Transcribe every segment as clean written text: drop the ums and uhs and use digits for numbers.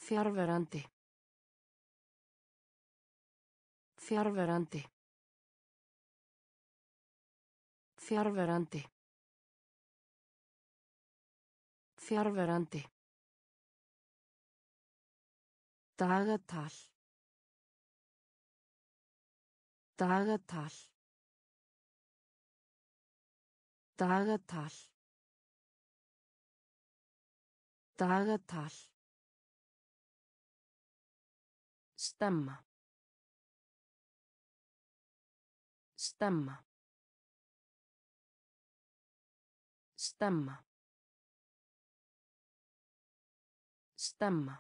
Fjarverandi. Fjarverandi. Fjarverandi. Fjarverandi. Dagatal. Dagatal. Dagatal. Dagatal. Stemma. Stemma. Stemma. Stemma.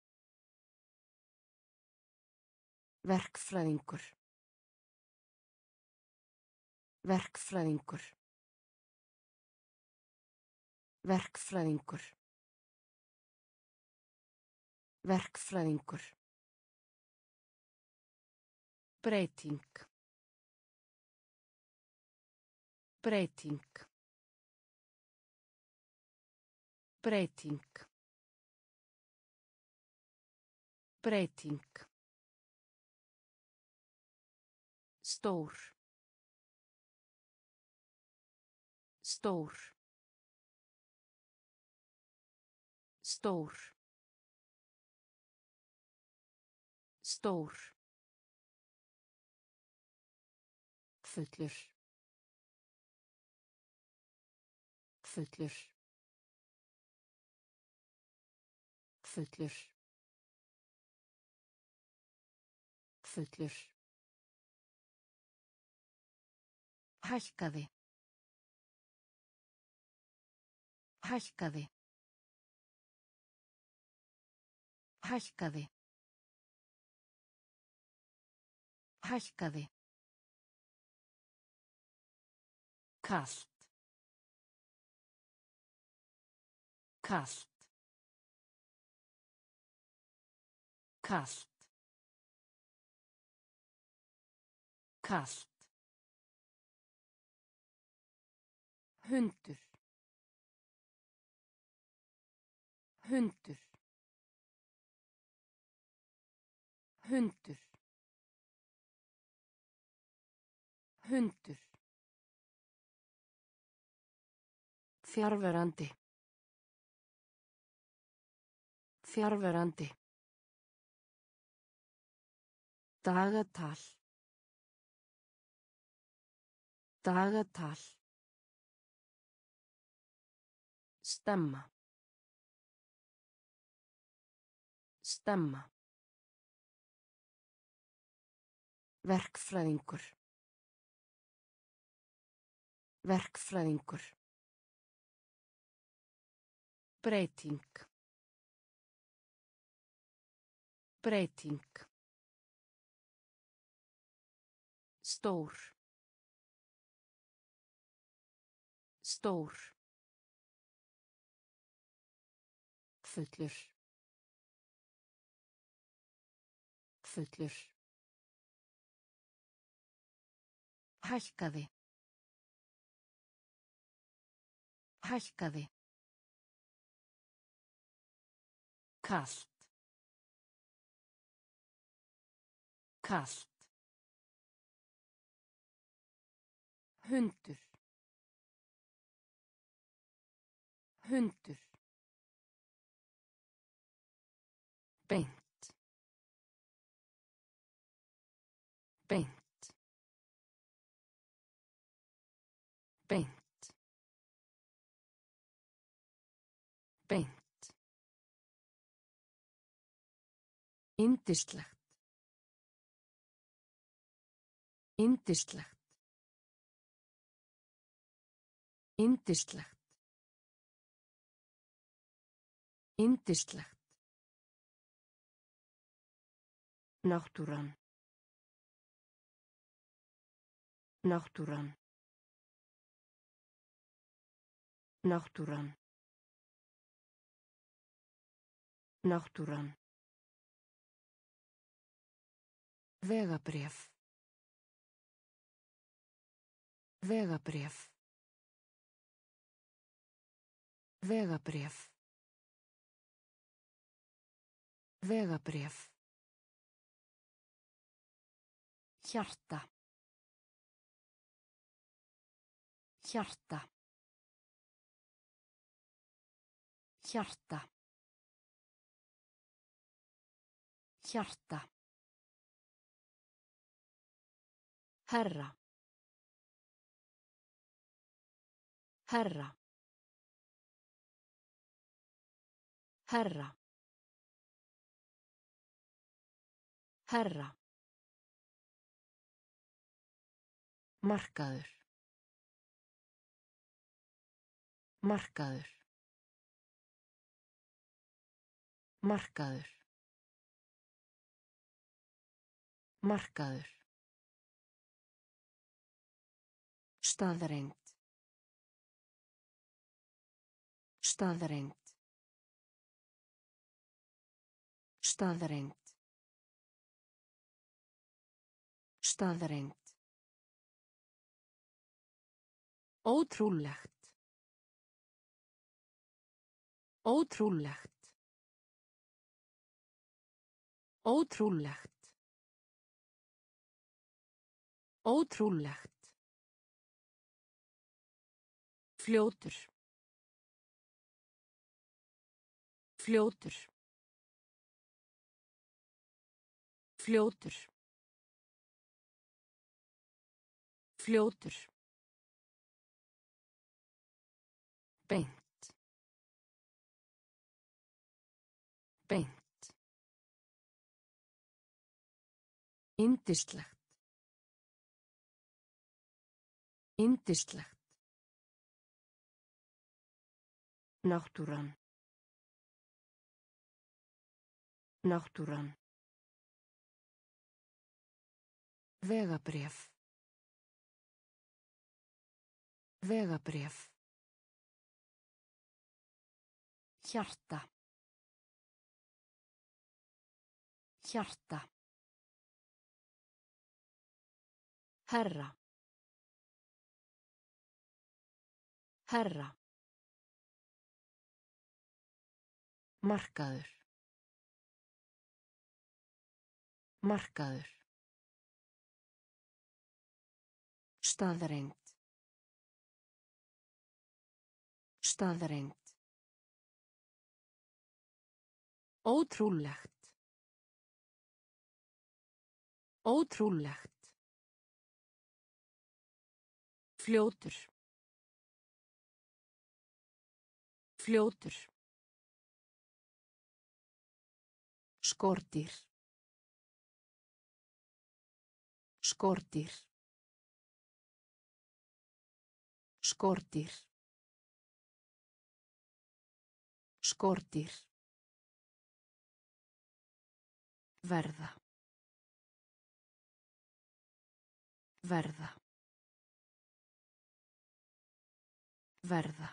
Verkfræðingur. Verkfræðingur. Verkfræðingur. Verkfræðingur. Breyting. Breyting. Breyting. Breyting. Stór. Stór. Stór. Stór. Fullur. Fullur. Fullur. Fullur. Hækkaði. Hækkaði. Hækkaði. Hækkaði. Kalt. Kalt. Kalt. Kalt. Hundur. Hundur. Hundur. Hundur. Fjarverandi. Fjarverandi. Dagatal. Dagatal. Stemma. Stemma. Verkfræðingur. Verkfræðingur. Breyting. Breyting. Stór. Stór. Fullur. Fullur. Hækkaði. Hækkaði. Kalt. Kalt. Hundur. Hundur. Beint. Beint. Beint. Beint. Yndislegt. Yndislegt. Yndislegt. Yndislegt. Náttúran. Náttúran. Náttúran. Náttúran. Vegabréf. Vegabréf. Vegabréf. Vegabréf. Hjarta. Hjarta. Hjarta. Hjarta. Herra. Herra. Herra. Herra. Markaður. Markaður. Markaður. Markaður. Staðreynd. Staðreynd. Staðreynd. Staðreynd. Ótrúlegt. Ótrúlegt. Ótrúlegt. Ótrúlegt. Fljótur. Fljótur. Fljótur. Fljótur. Beint. Beint. Yndislegt. Yndislegt. Náttúran. Náttúran. Vegabréf. Vegabréf. Hjarta. Hjarta. Herra. Herra. Markaður. Markaður. Staðreynd. Staðreynd. Ótrúlegt. Ótrúlegt. Fljótur. Fljótur. Skordýr. Skordýr. Skordýr. Skordýr. Verða. Verða. Verða.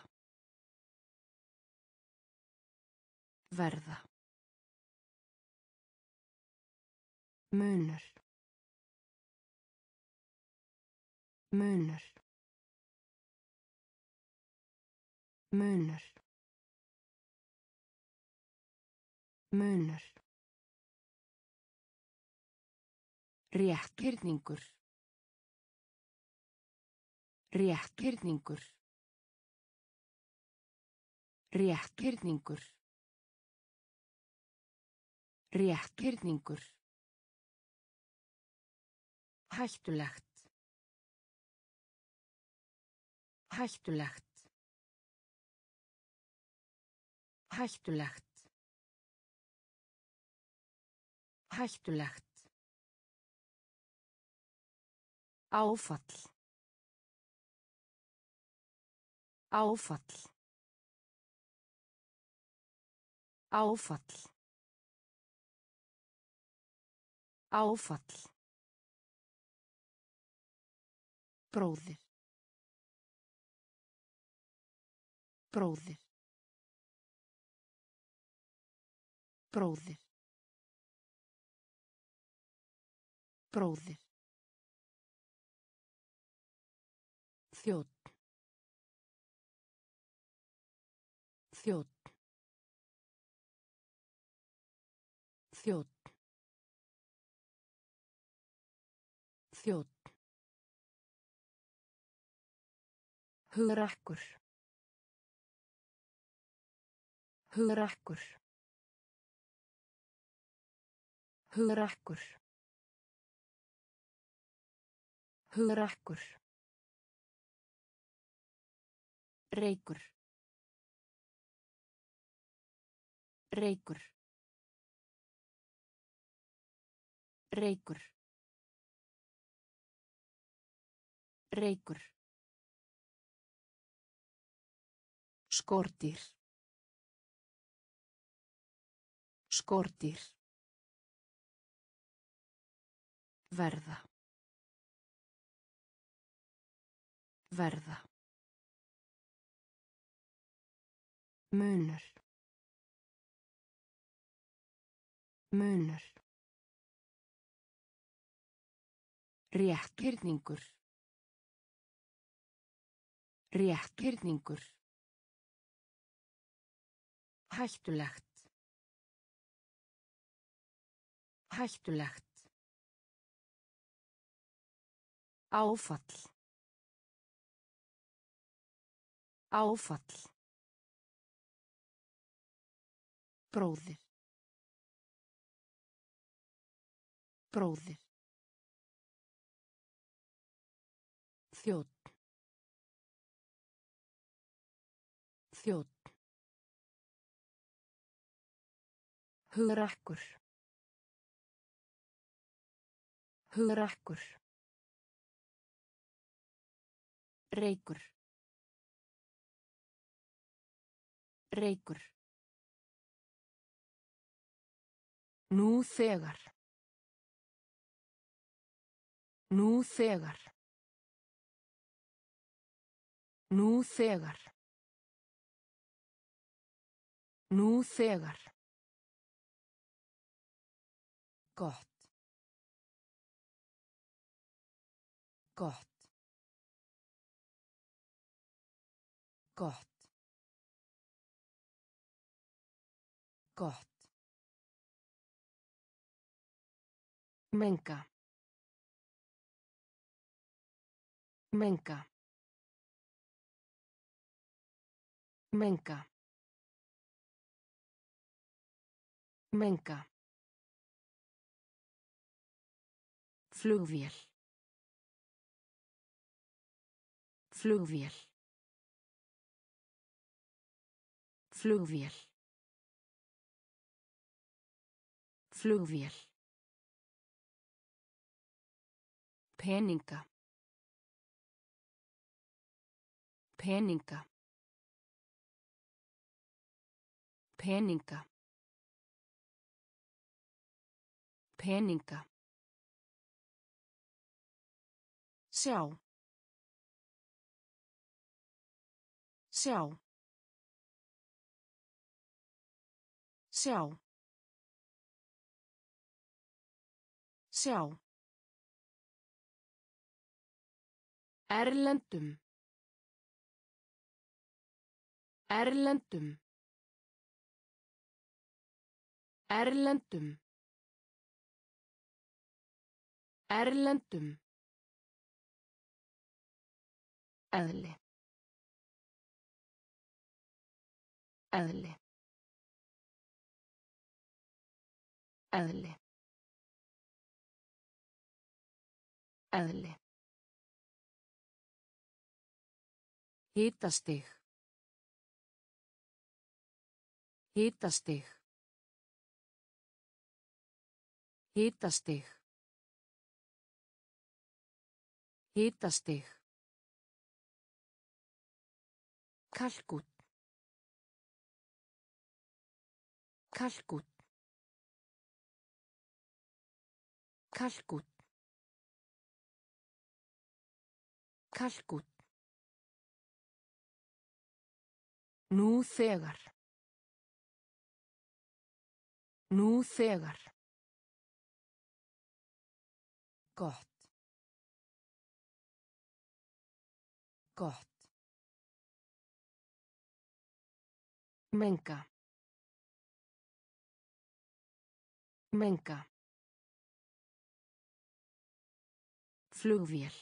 Verða. Munur. Munur. Munur. Munur. Rétthyrningur. Rétthyrningur. Rétthyrningur. Rétthyrningur. Hættulegt. Hættulegt. Hættulegt. Hættulegt. Áfall. Áfall. Áfall. Áfall. Bróðir. Bróðir. Bróðir. Bróðir. Þjónn. Þjónn. Þjónn. Þjónn. Hugrakkur. Hugrakkur. Hugrakkur. Hugrakkur. Reykur. Reykur. Reykur. Reykur. Skordýr. Skordýr. Verða. Verða. Munur. Munur. Rétthyrningur. Rétthyrningur. Hættulegt. Hættulegt. Áfall. Áfall. Bróðir. Bróðir. Þjónn. Þjónn. Hugrakkur. Hugrakkur. Reykur. Reykur. Nú þegar. Nú þegar. Nú þegar. Nú þegar. Gott. Gott. Gott. Gott. Menga. Menga. Menga. Menga. Flugvél. Flugvél. Flugvél. Flugvél. Peninga. Peninga. Peninga. Peninga. Sjá. Sjá. Sjá. Sjá. Erlendum. Erlendum. Erlendum. Erlendum. Eðli. Eðli. Eðli. Eðli. Hitastig. Hitastig. Hitastig. Hitastig. Kalkúnn. Kalkúnn. Kalkúnn. Kalkúnn. Nú þegar. Nú þegar. Gott. Gott. Menga. Menga. Flugvél.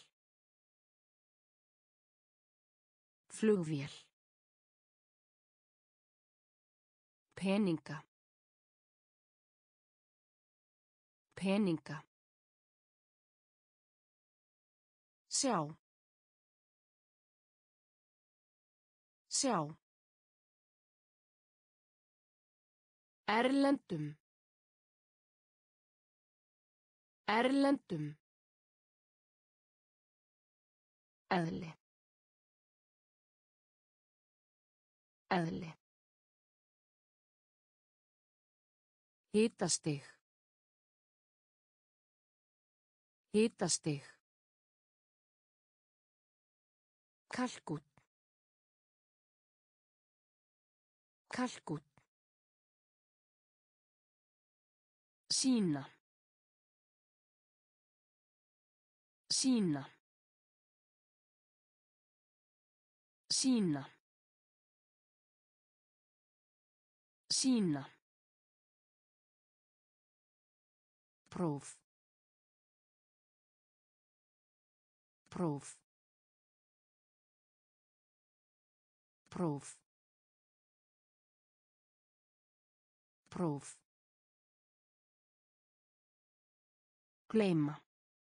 Flugvél. Peninga. Peninga. Sjá. Sjá. Erlendum. Erlendum. Eðli. Eðli. Hitastig. Hitastig. Kalkút. Kalkút. Sýna. Sýna. Sýna. Sýna. Próf. Próf. Próf. Próf. Gleyma.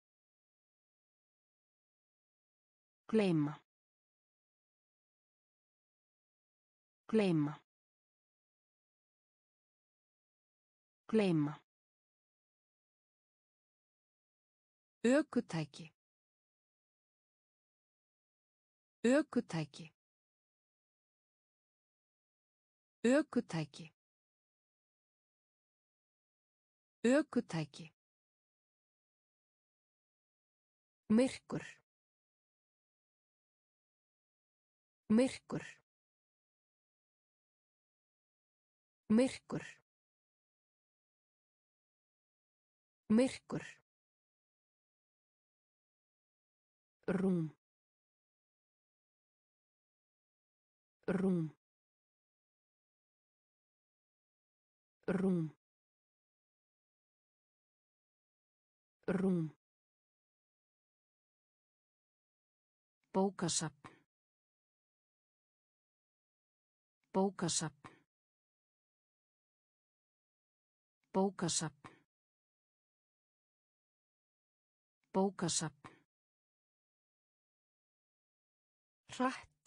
Gleyma. Gleyma. Gleyma. Ökutæki. Ökutæki. Ökutæki. Ökutæki. Myrkur. Myrkur. Myrkur. Myrkur. Rúm. Rúm. Rúm. Rúm. Bókasafn. Bókasafn. Bókasafn. Bókasafn. Hratt.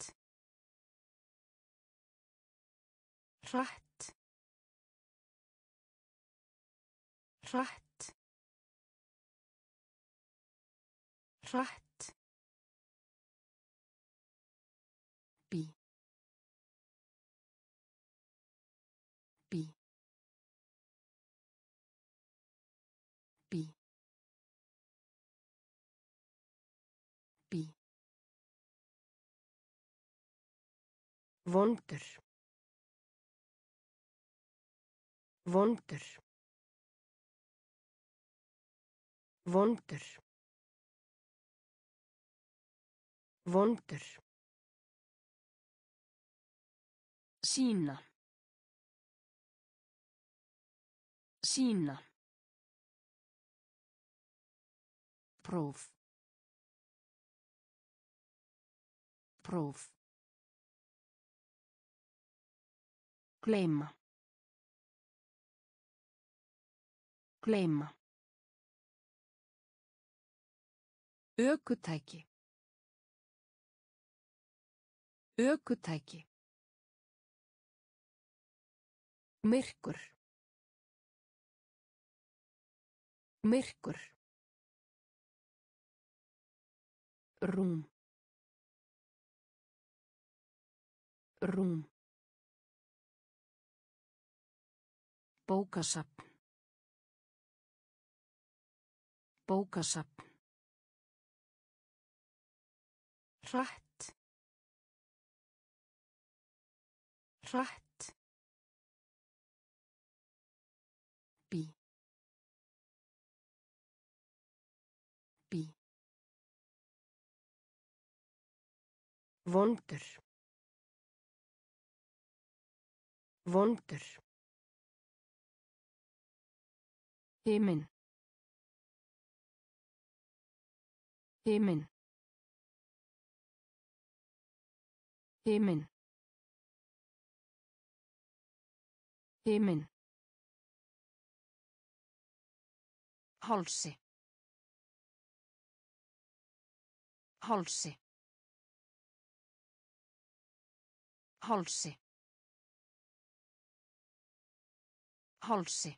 Hratt. Hratt. Hratt. Bí. Bí. Bí. Bí. Vondur. Vondur. Vondur. Vondur. Sýna. Sýna. Próf. Próf. Gleyma. Gleyma. Ökutæki. Ökutæki. Myrkur. Myrkur. Rúm. Rúm. Bókasafn. Bókasafn. Hratt. Hratt. Bí. Bí. Vondur. Vondur. Himinn. Himinn. Himinn. Himinn. Hálsi. Hálsi. Hálsi. Hálsi.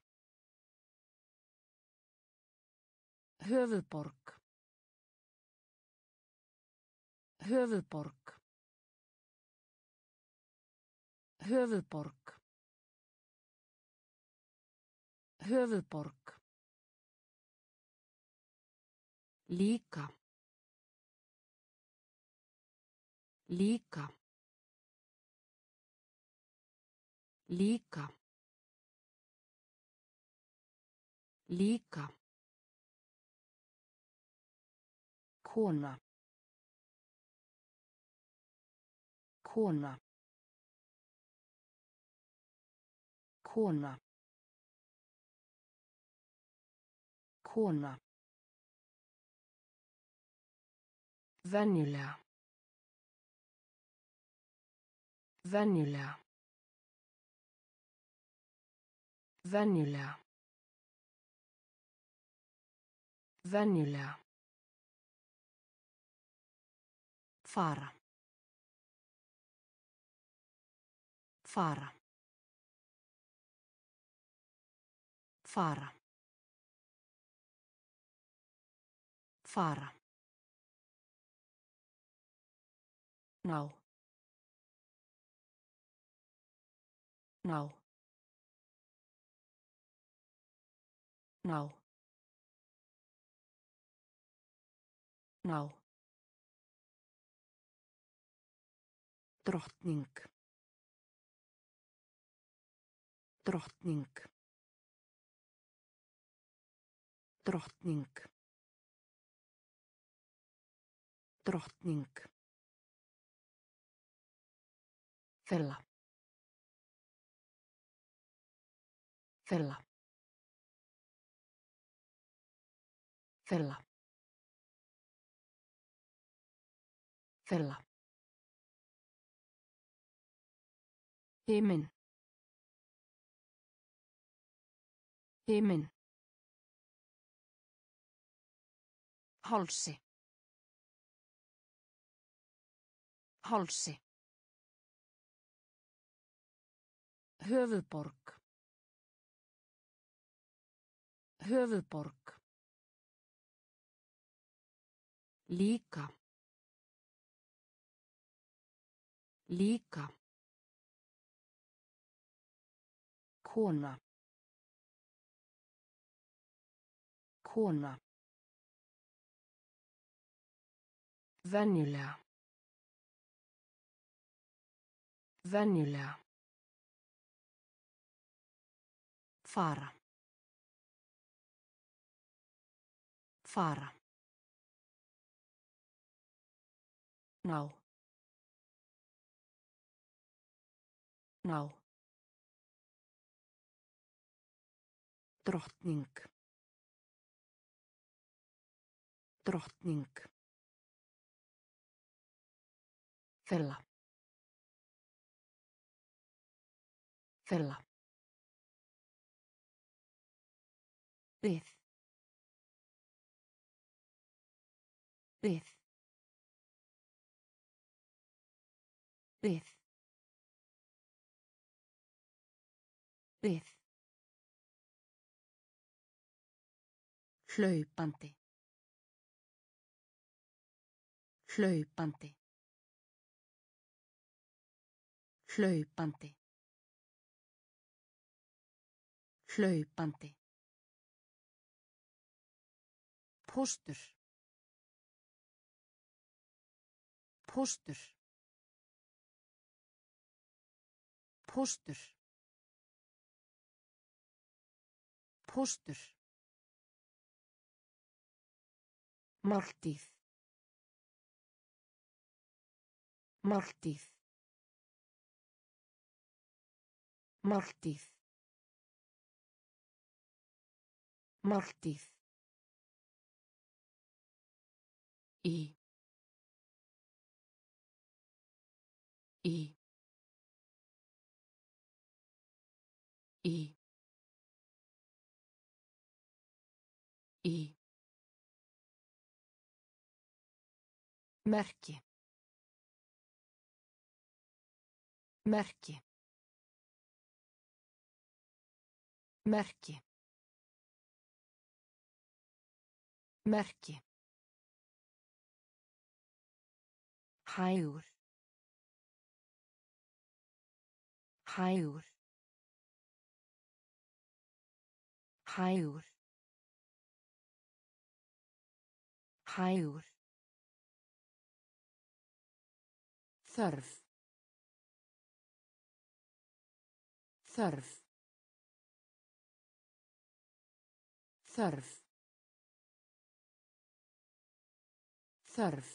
Höfuðborg. Höfuðborg. Höfuðborg. Höfuðborg. Líka. Líka. Líka. Líka. Kona. Kona. Kona. Kona. Venjulega. Venjulega. Venjulega. Venjulega. Fara. Fara. Fara. Fara. Ná. Ná. Ná. Ná. Drottning. Drottning. Drottning. Drottning. Fella. Fella. Fella. Fella. Himinn. Himinn. Hálsi. Hálsi. Höfuðborg. Höfuðborg. Líka. Líka. Kona. Kona. Venjulega. Venjulega. Fara. Fara. Ná. Ná. Drottning. Drottning. Fella. Fella. Við. Við. Við. Við. Hlaupandi. Hlaupandi. Hlaupandi. Hlaupandi. Póstur. Póstur. Póstur. Póstur. Máltíð. Máltíð. Máltíð. Máltíð. Í. Í. Í. Í. Merki. Merki. Merki. Merki. Hægur. Hægur. Hægur. Hægur. Þörf. Þörf. Þörf. Þörf.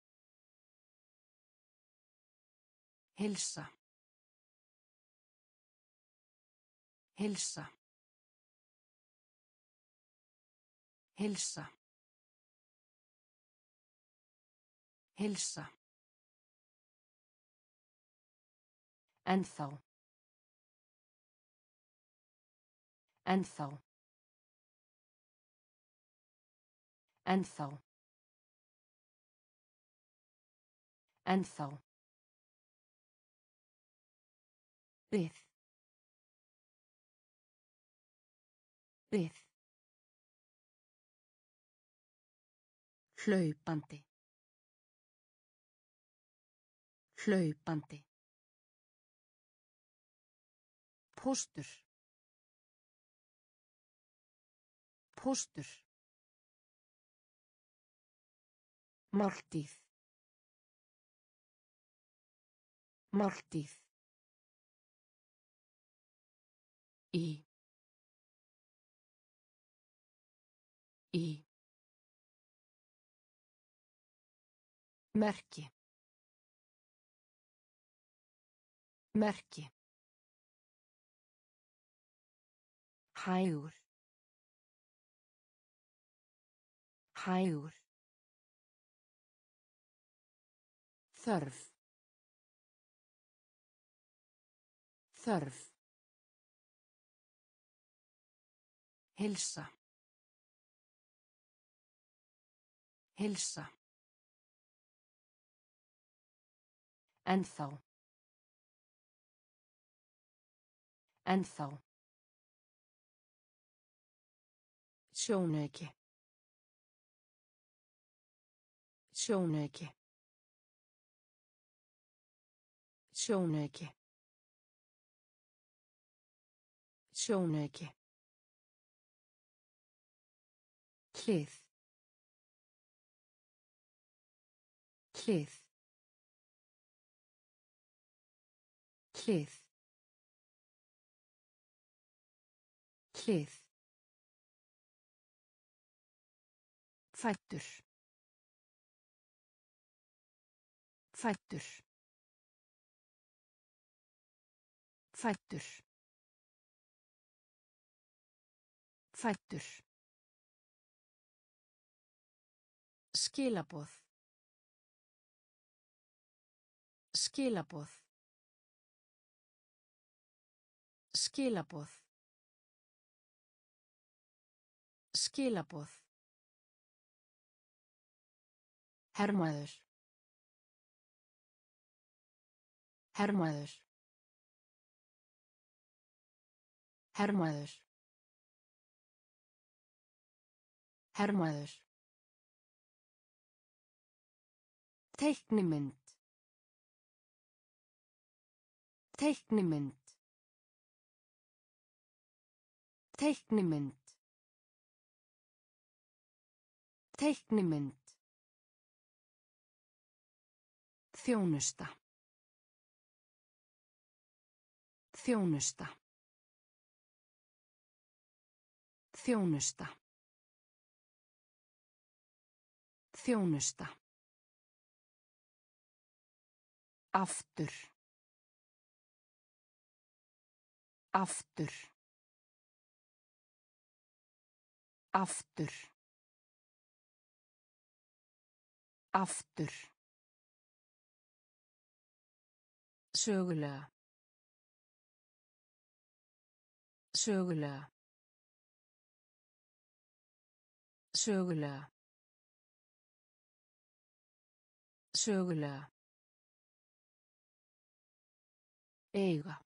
Heilsa. Heilsa. Heilsa. Heilsa. Ennþá. Ennþá. Ennþá. Ennþá. Við. Við. Hlaupandi. Hlaupandi. Póstur. Póstur. Máltíð. Máltíð. Í. Í. Merki. Merki. Hægur. Hægur. Þörf. Þörf. Heilsa. Heilsa. Ennþá. Ennþá. Sjónauki. Sjónauki. Sjónauki. Sjónauki. Hlið. Hlið. Hlið. Hlið. Fæddur. Fæddur. Fæddur. Fæddur. Skilaboð. Skilaboð. Skilaboð. Skilaboð. Hermaður. Hermaður. Hermaður. Hermaður. Teiknimynd. Teiknimynd. Teiknimynd. Teiknimynd. Þjónusta. Þjónusta. Þjónusta. Þjónusta. Aftur. Aftur. Aftur. Aftur. Sögulega. Sögulega. Sögulega. Sögulega. Eiga.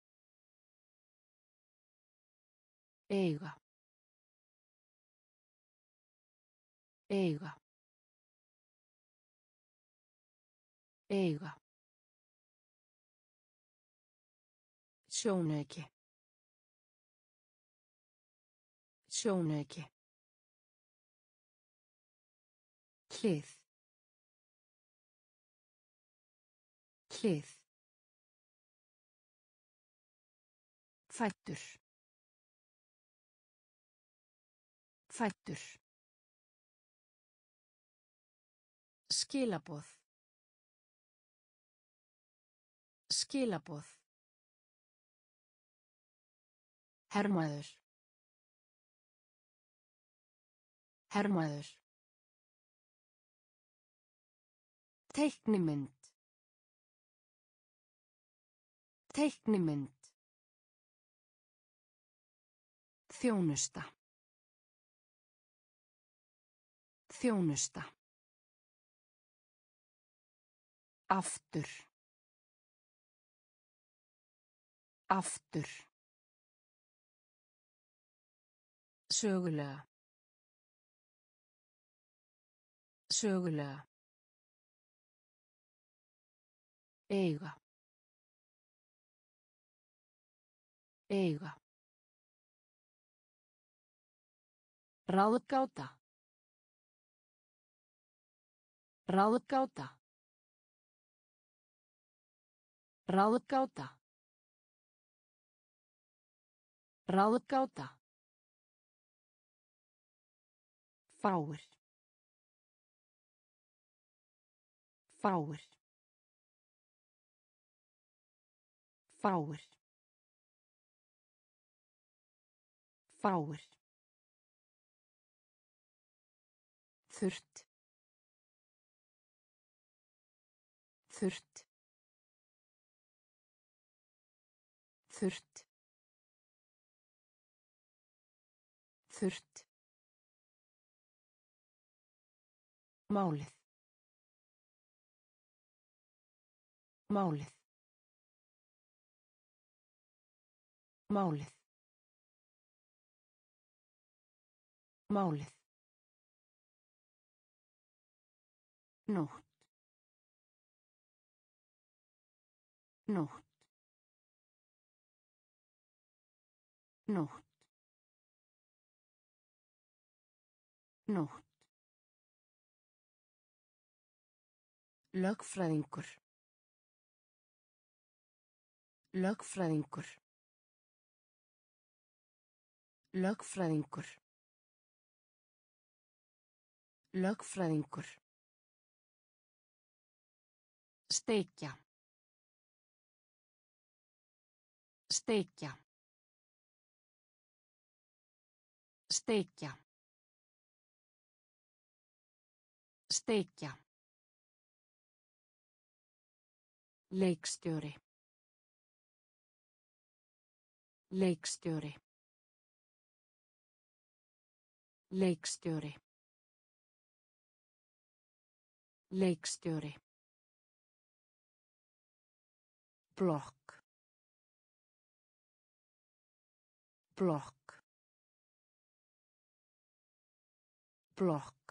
Eiga. Eiga. Eiga. Sjónauki. Sjónauki. Hlið. Hlið. Fæddur. Fæddur. Skilaboð. Skilaboð. Hermaður. Hermaður. Teiknimynd. Teiknimynd. Þjónusta. Þjónusta. Aftur. Aftur. Sögulega. Sögulega. Eiga. Eiga. Ráðgáta. Ráðgáta. Ráðgáta. Ráðgáta. Fáir. Fáir. Fáir. Fáir. Þurrt. Þurrt. Þurrt. Þurrt. Málið. Málið. Málið. Málið. Nótt. Nótt. Nótt. Nótt. Lögfræðingur. Lögfræðingur. Lögfræðingur. Lögfræðingur. Steikja. Steikja. Steikja. Steikja. Leikstjóri. Leikstjóri. Leikstjóri. Leikstjóri. Blokk. Blokk. Blokk.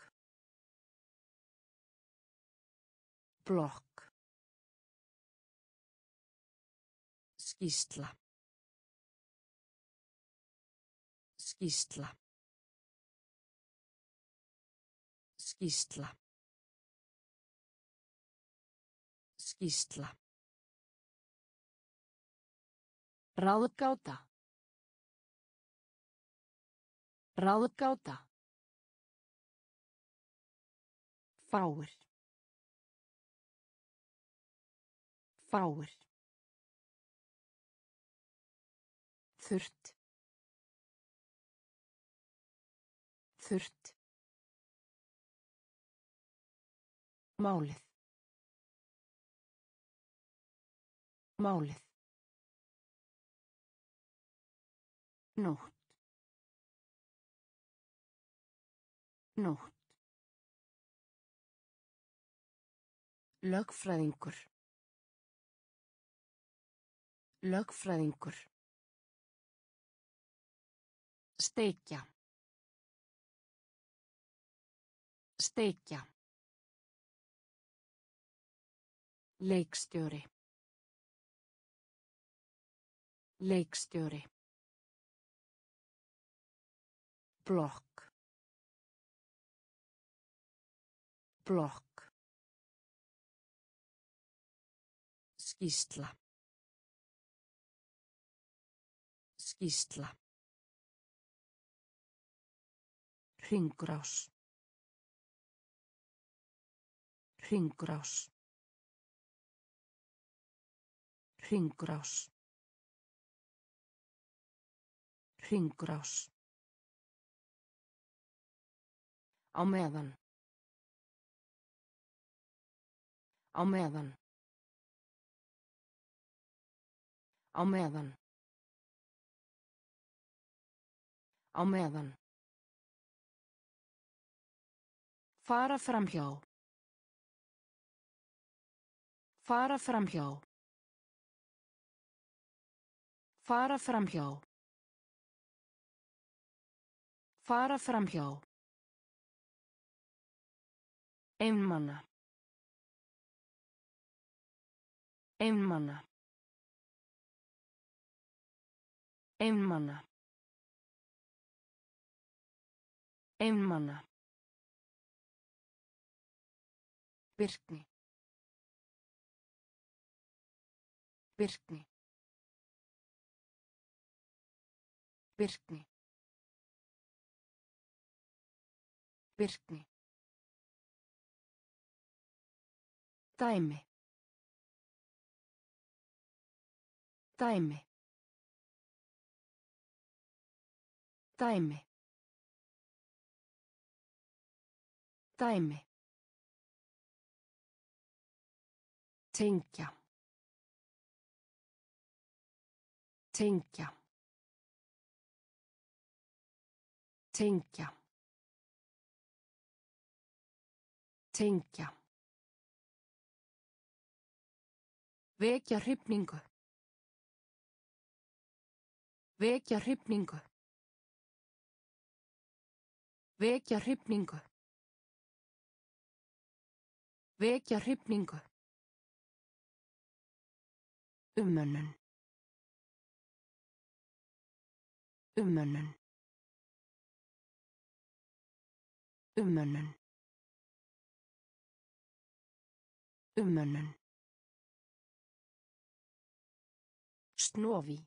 Blokk. Skýrsla. Skýrsla. Skýrsla. Skýrsla. Ráðgáta. Ráðgáta. Fáir. Fáir. Þurrt. Þurrt. Málið. Málið. Nótt. Nótt. Lögfræðingur. Lögfræðingur. Steikja. Steikja. Leikstjóri. Leikstjóri. Blokk. Blokk. Skýrsla. Skýrsla. Hringrás. Hringrás. Hringrás. Hringrás. Á meðan. Á meðan. Á meðan. Á meðan. Fara framhjá. Fara framhjá. Fara framhjá. Fara framhjá. Einmana. Einmana. Einmana. Einmana. Virkni. Virkni. Virkni. Virkni. Dæmi. Dæmi. Dæmi. Dæmi. Tengja. Tengja. Tengja. Tengja. Vekja hrifningu. Vekja hrifningu. Vekja hrifningu. Vekja hrifningu. Umönnun. Umönnun. Umönnun. Umönnun. Snovi.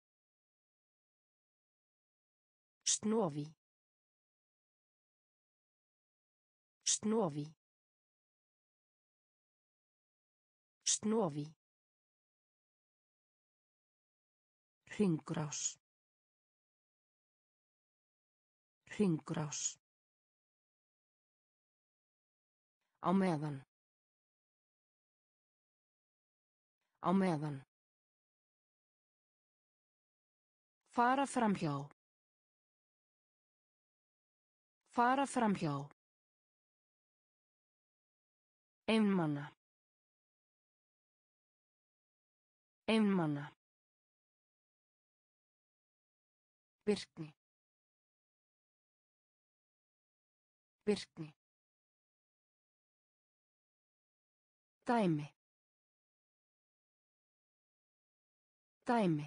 Snovi. Snovi. Snovi. Hringrás. Hringrás. Á meðan. Á meðan. Fara framhjá. Fara framhjá. Einmana. Einmana. Virkni. Virkni. Dæmi. Dæmi.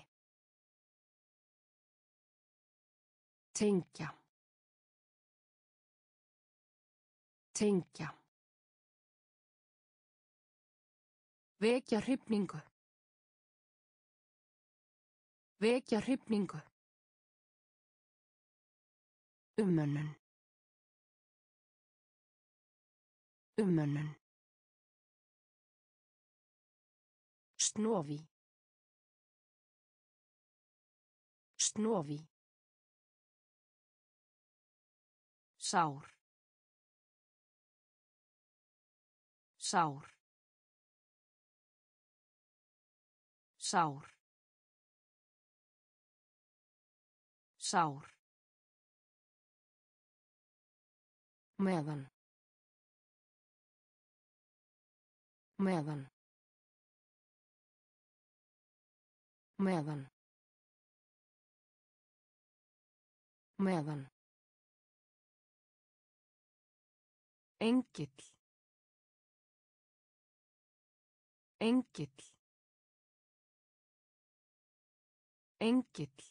Tengja. Tengja. Vekja hrifningu. Vekja hrifningu. Umönnun. Umönnun. Snovi. Snovi. Sár. Sár. Sár. Sár. Meðan. Meðan. Meðan. Meðan. Engill. Engill. Engill.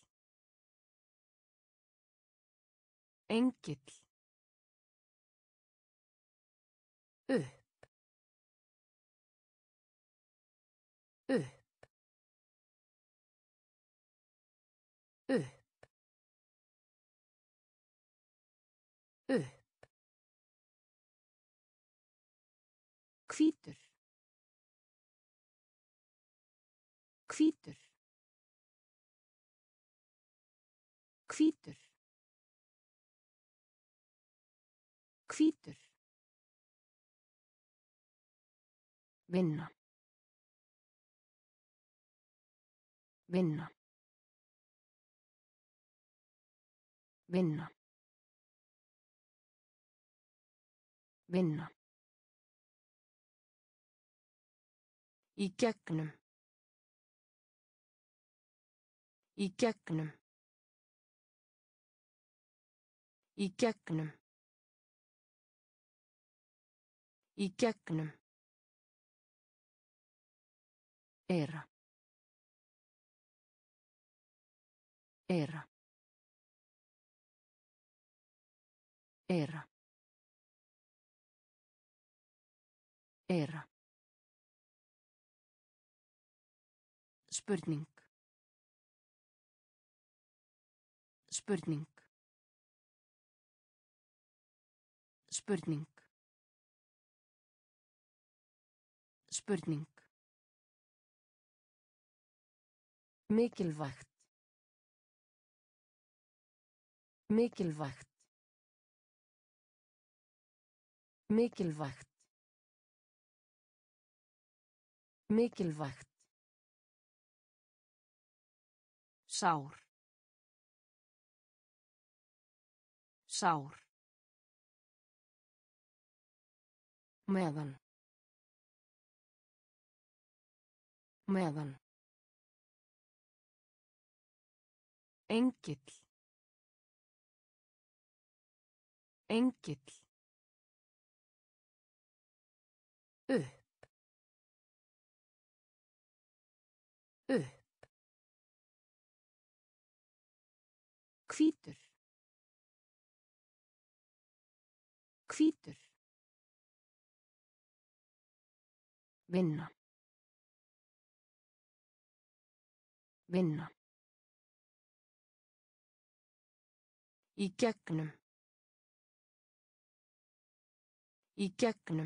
Engill. Upp. Upp. Upp. Upp. Hvítur. Hvítur. Hvítur. Hvítur. Vinna. Vinna. Vinna. Vinna. Í gegnum. Í gegnum. Í gegnum. Í gegnum. Era. Era. Era. Era. Spurning. Spurning. Spurning. Spurning. Mikilvægt. Mikilvægt. Mikilvægt. Mikilvægt. Sár. Sár. Meðan. Meðan. Engill. Engill. Upp. Upp. Hvítur. Hvítur. Vinna. Vinna. Í gegnum. Í gegnum.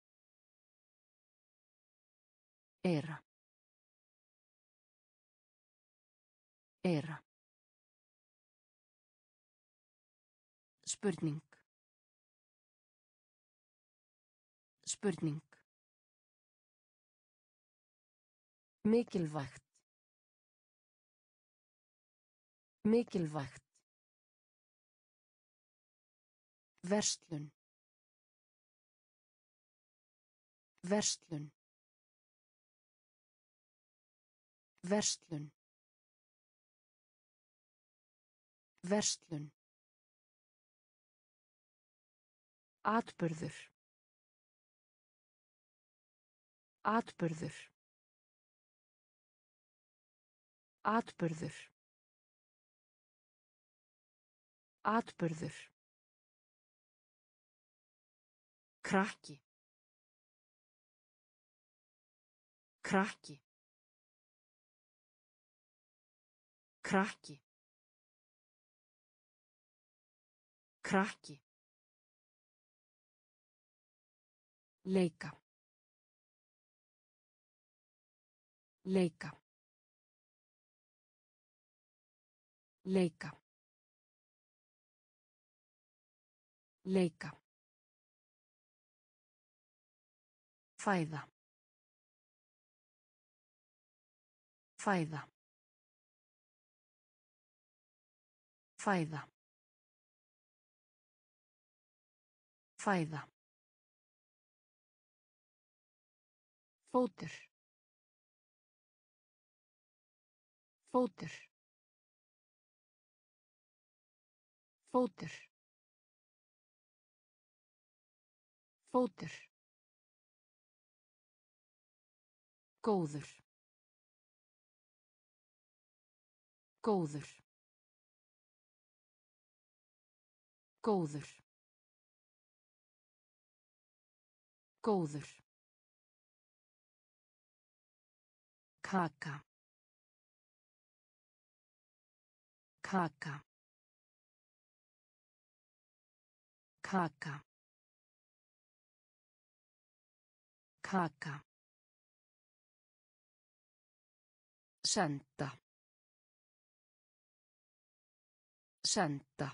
Era. Era. Spurning. Spurning. Mikilvægt. Mikilvægt. Verslun. Verslun. Verslun. Verslun. Atburður. Atburður. Atburður. Atburður. Krakki. Krakki. Krakki. Krakki. Leika. Leika. Leika. Leika. Fæða. Fæða. Fæða. Fæða. Fótur. Fótur. Fótur. Fótur. Góður. Góður. Góður. Góður. Kaka. Kaka. Kaka. Kaka. Senda. Senda.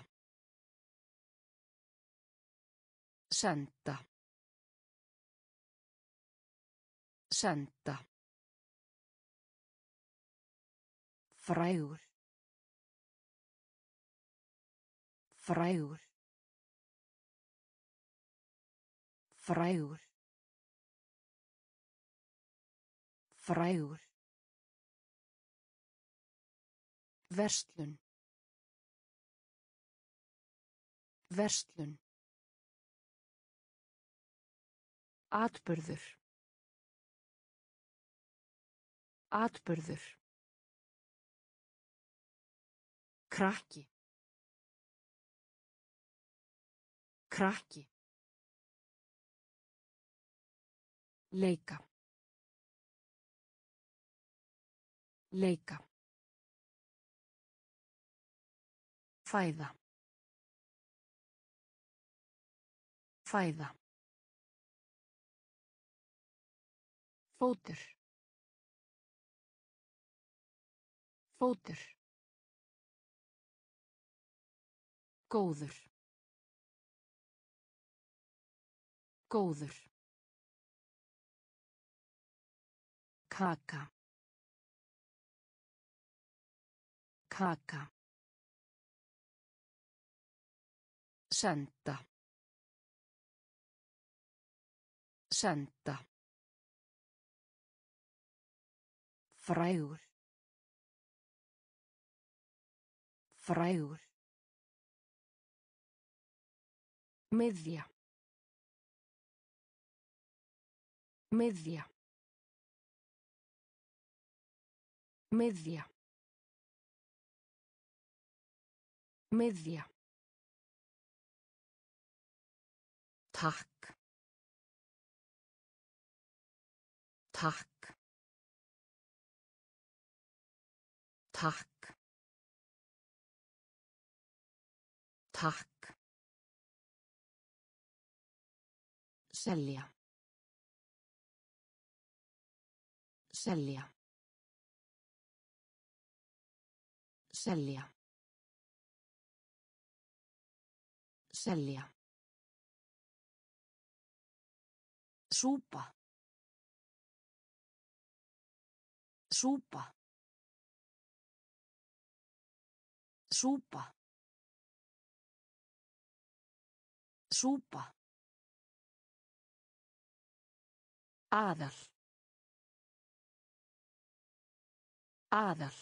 Senda. Senda. Frægur. Frægur. Frægur. Frægur. Verslun. Verslun. Atburður. Atburður. Krakki. Krakki. Leika. Leika. Fæða. Fæða. Fótur. Fótur. Góður. Góður. Kaka. Kaka. Senda. Senda. Frægur. Frægur. Miðja. Miðja. Miðja. Miðja. Takk. Takk. Takk. Takk. Selja. Selja. Selja. Selja. Súpa. Súpa. Súpa. Súpa. Aðal. Aðal.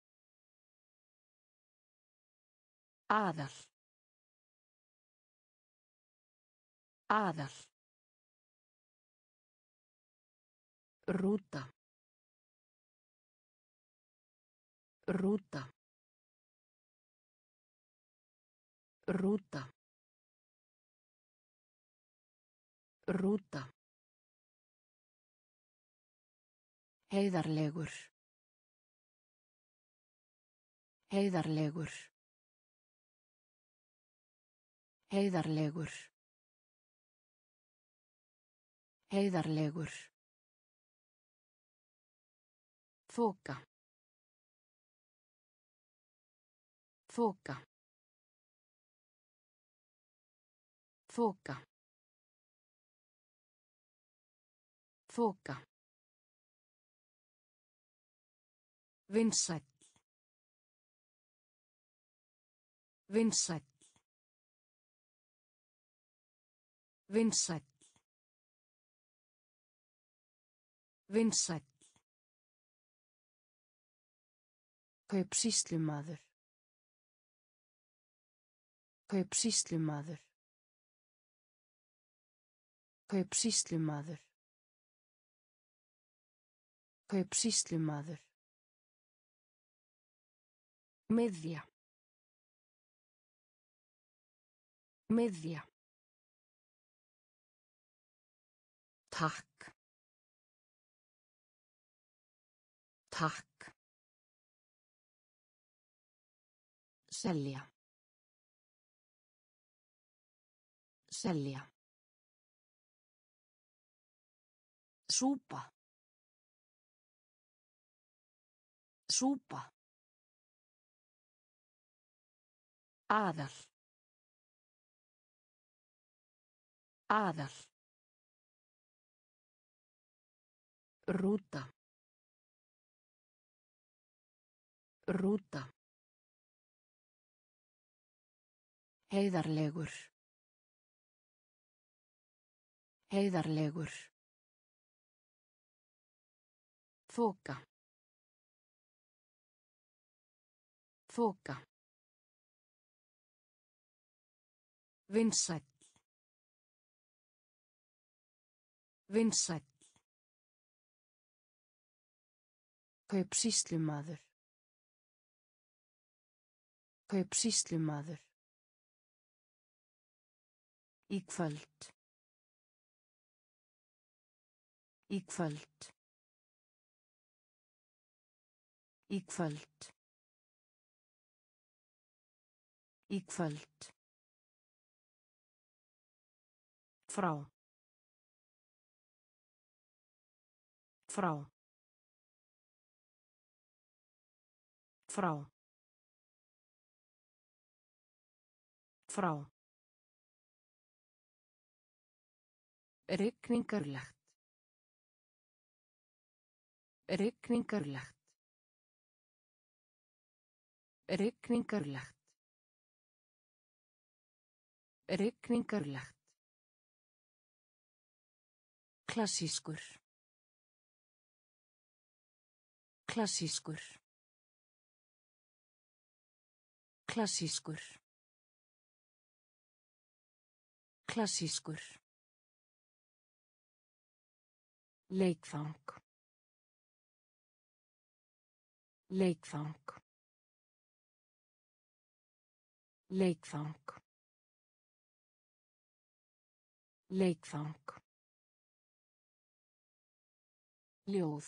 Aðal. Aðal. Rúta. Rúta. Rúta. Rúta. Heiðarlegur. Heiðarlegur. Heiðarlegur. Heiðarlegur. Þoka. Þoka. Þoka. Þoka. Vinsæll. Vinsæll. Vinsæll. Vinsæll. Kaupsýslumaður. Kaupsýslumaður. Kaupsýslumaður. Kaupsýslumaður. Miðja. Miðja. Takk. Takk. Selja. Selja. Súpa. Súpa. Aðal. Aðal. Rúta. Rúta. Heiðarlegur. Heiðarlegur. Þoka. Þoka. Vinsæll. Vinsæll. Kaupsýslumaður. Kaupsýslumaður. Í kvöld. Í kvöld. Í kvöld. Í kvöld. Frá. Frá. Frá. Frá. Rigningarlegt. Rigningarlegt. Rigningarlegt. Rigningarlegt. Klassískur. Klassískur. Klassískur. Klassískur. Leikfang. Leikfang. Leikfang. Leikfang. Ljóð.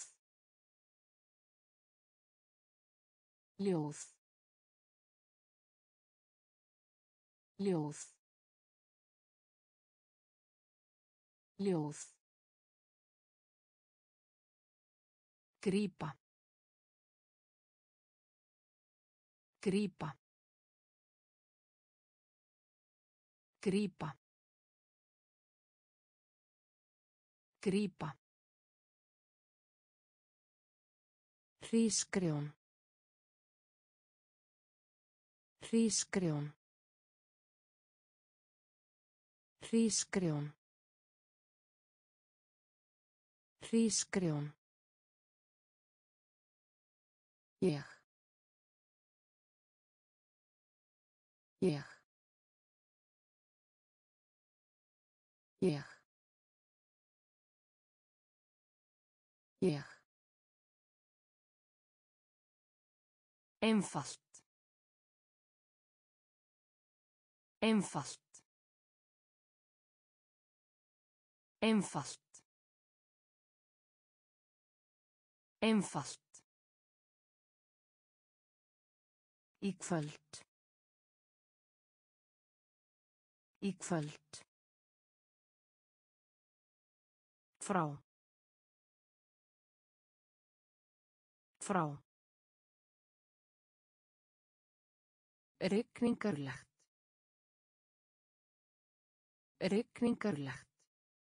Ljóð. Ljóð. Ljóð. Grípa. Grípa. Grípa. Grípa. Hrísgrjón. Hrísgrjón. Hrísgrjón. Hrísgrjón. Ég. Ég. Ég. Ég. Einfalt. Einfalt. Einfalt. Einfalt. Í kvöld. Í kvöld. Frá. Frá. Rigningarlegt. Rigningarlegt.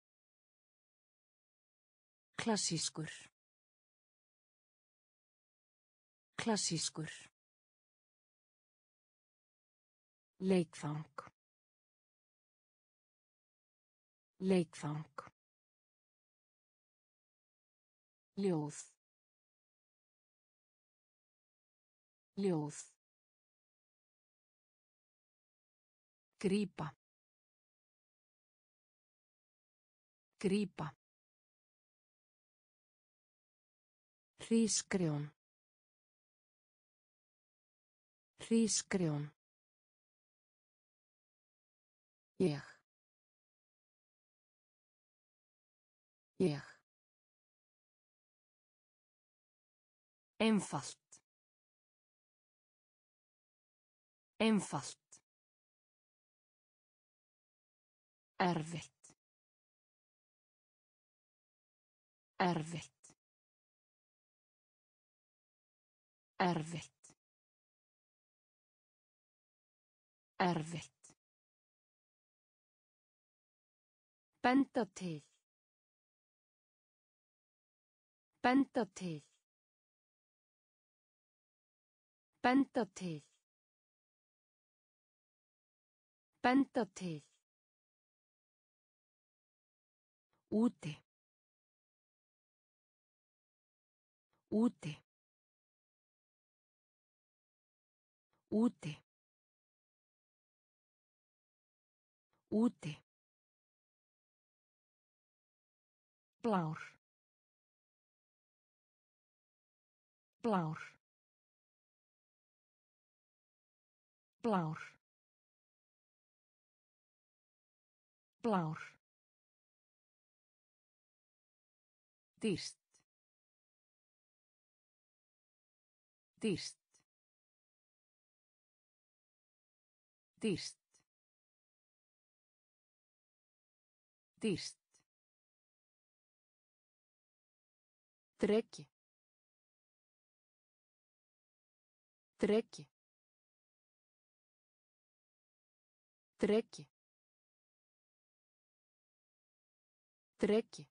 Klassískur. Klassískur. Leikfang. Leikfang. Ljóð. Ljóð. Grípa. Grípa. Hrísgrjón. Hrísgrjón. Ég. Ég. Einfalt. Einfalt. Erfitt. Erfitt. Erfitt. Erfitt. Benda til. Benda til. Benda til. Benda til. Úti. Úti. Úti. Úti. Blár. Blár. Blár. Blár. Dýrt. Dýrt. Dýrt. Dýrt. Dreki. Dreki. Dreki. Dreki.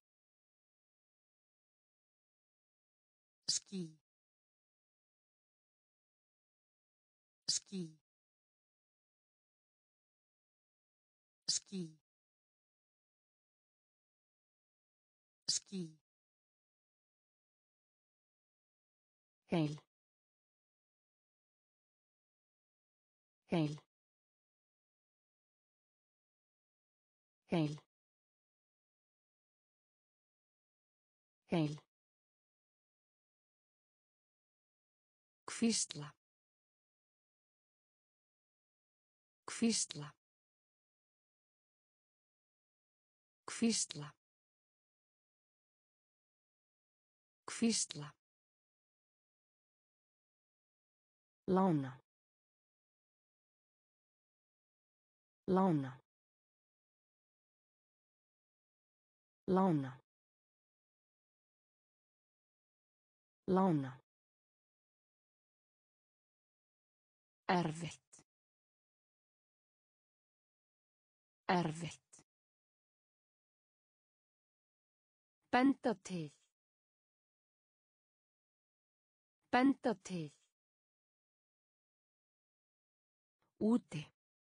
Ský. Ský. Ský. Ský. Heil. Heil. Heil. Heil. Hvísla. Hvísla. Hvísla. Hvísla. Lána. Lána. Lána. Lána. Erfitt. Erfitt. Benda til. Benda til. Úti.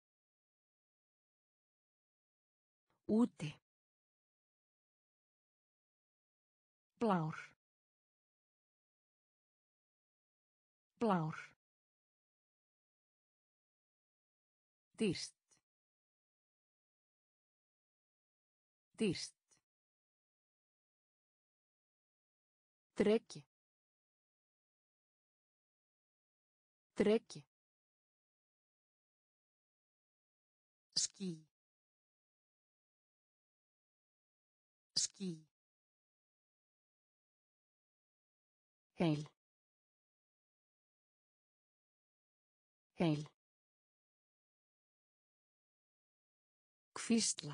Úti. Blár. Blár. Dýrt. Dýrt. Dreki. Dreki. Ský. Ský. Heil. Heil. Hvísla.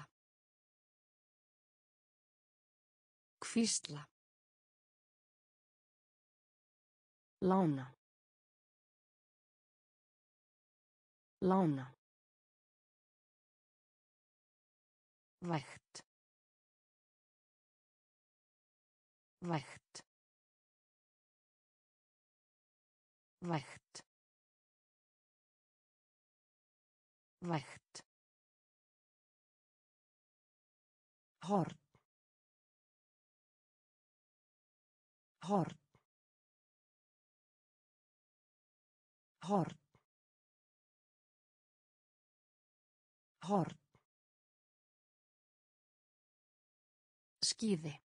Hvísla. Lána. Lána. Vægt. Vægt. Vægt. Vægt. Horn. Horn. Horn. Horn. Skíði.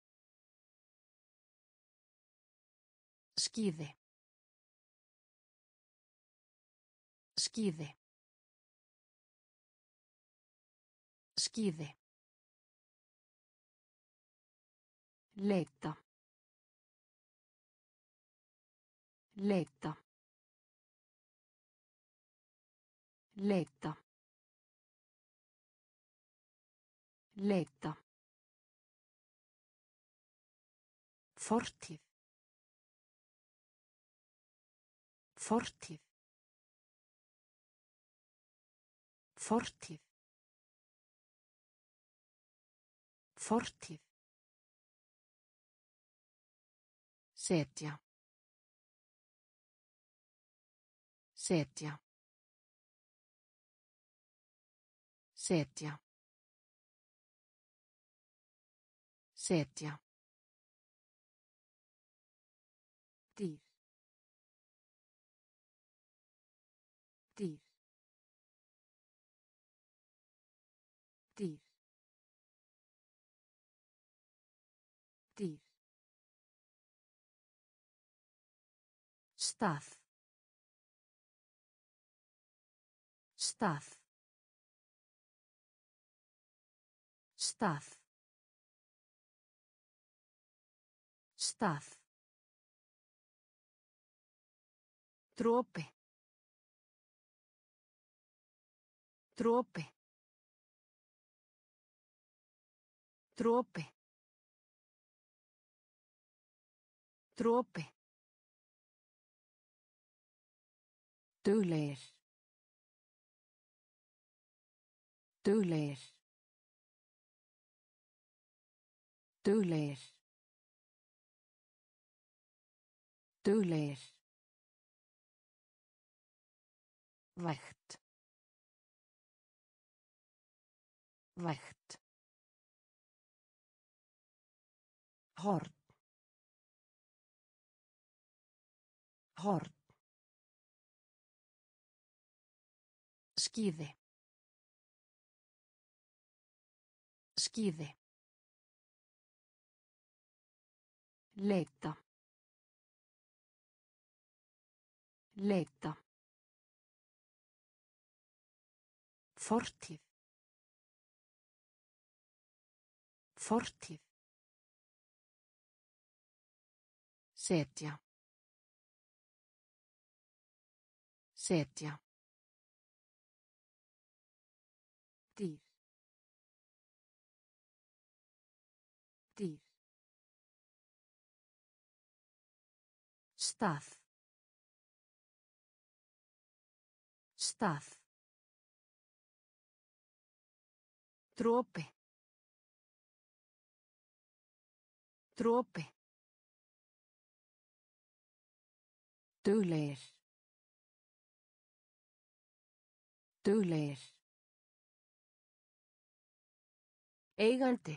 Skíði. Skíði. Skíði. Leita. Leita. Leita. Leita. Fortíð. Fortíð. Fortíð. Fortíð. Setja. Setja. Setja. Setja. Dýr. Dýr. Dýr. Dýr. Stað. Stað. Stað. Stað. Dropi. Dropi. Dropi. Dropi. Duglegir. Duglegir. Duglegir. Duglegir. Vægt. Vægt. Horn. Horn. Skíði. Skíði. Leita. Leita. Fortíð. Fortíð. Setja. Setja. Dýr. Dýr. Stað. Stað. Dropi. Dropi. Duglegir. Duglegir. Eigandi.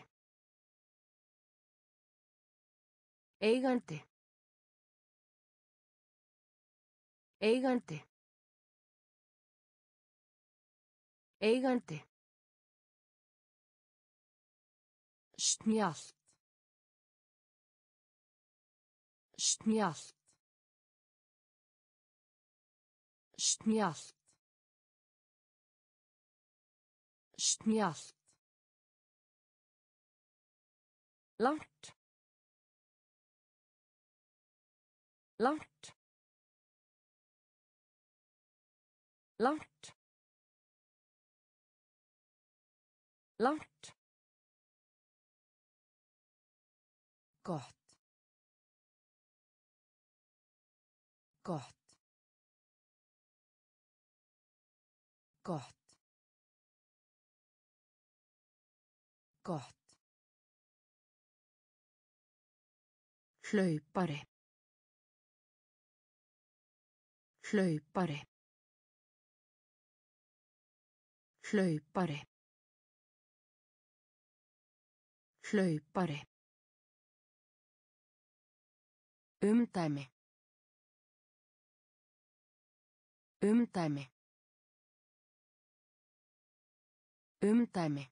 Eigandi. Eigandi. Eigandi. Snjallt. Snjallt. Snjallt. Snjallt. Langt. Langt. Langt. Langt. Gott. Gott. Gott. Gott. Hlaupari. Hlaupari. Hlaupari. Hlaupari. Umdæmi. Umdæmi. Umdæmi.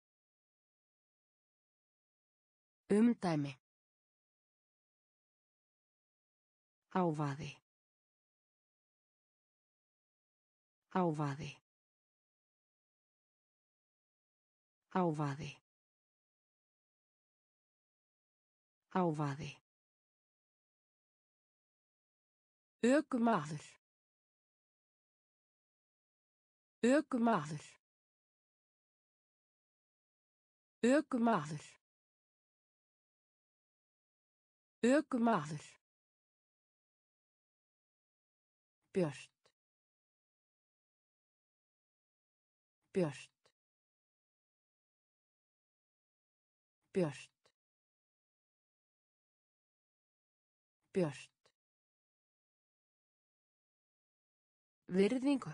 Umdæmi. Hávaði. Hávaði. Hávaði. Hávaði. Ökumaður. Ökumaður. Ökumaður. Ökumaður. Björt. Björt. Björt. Björt. Virðingu.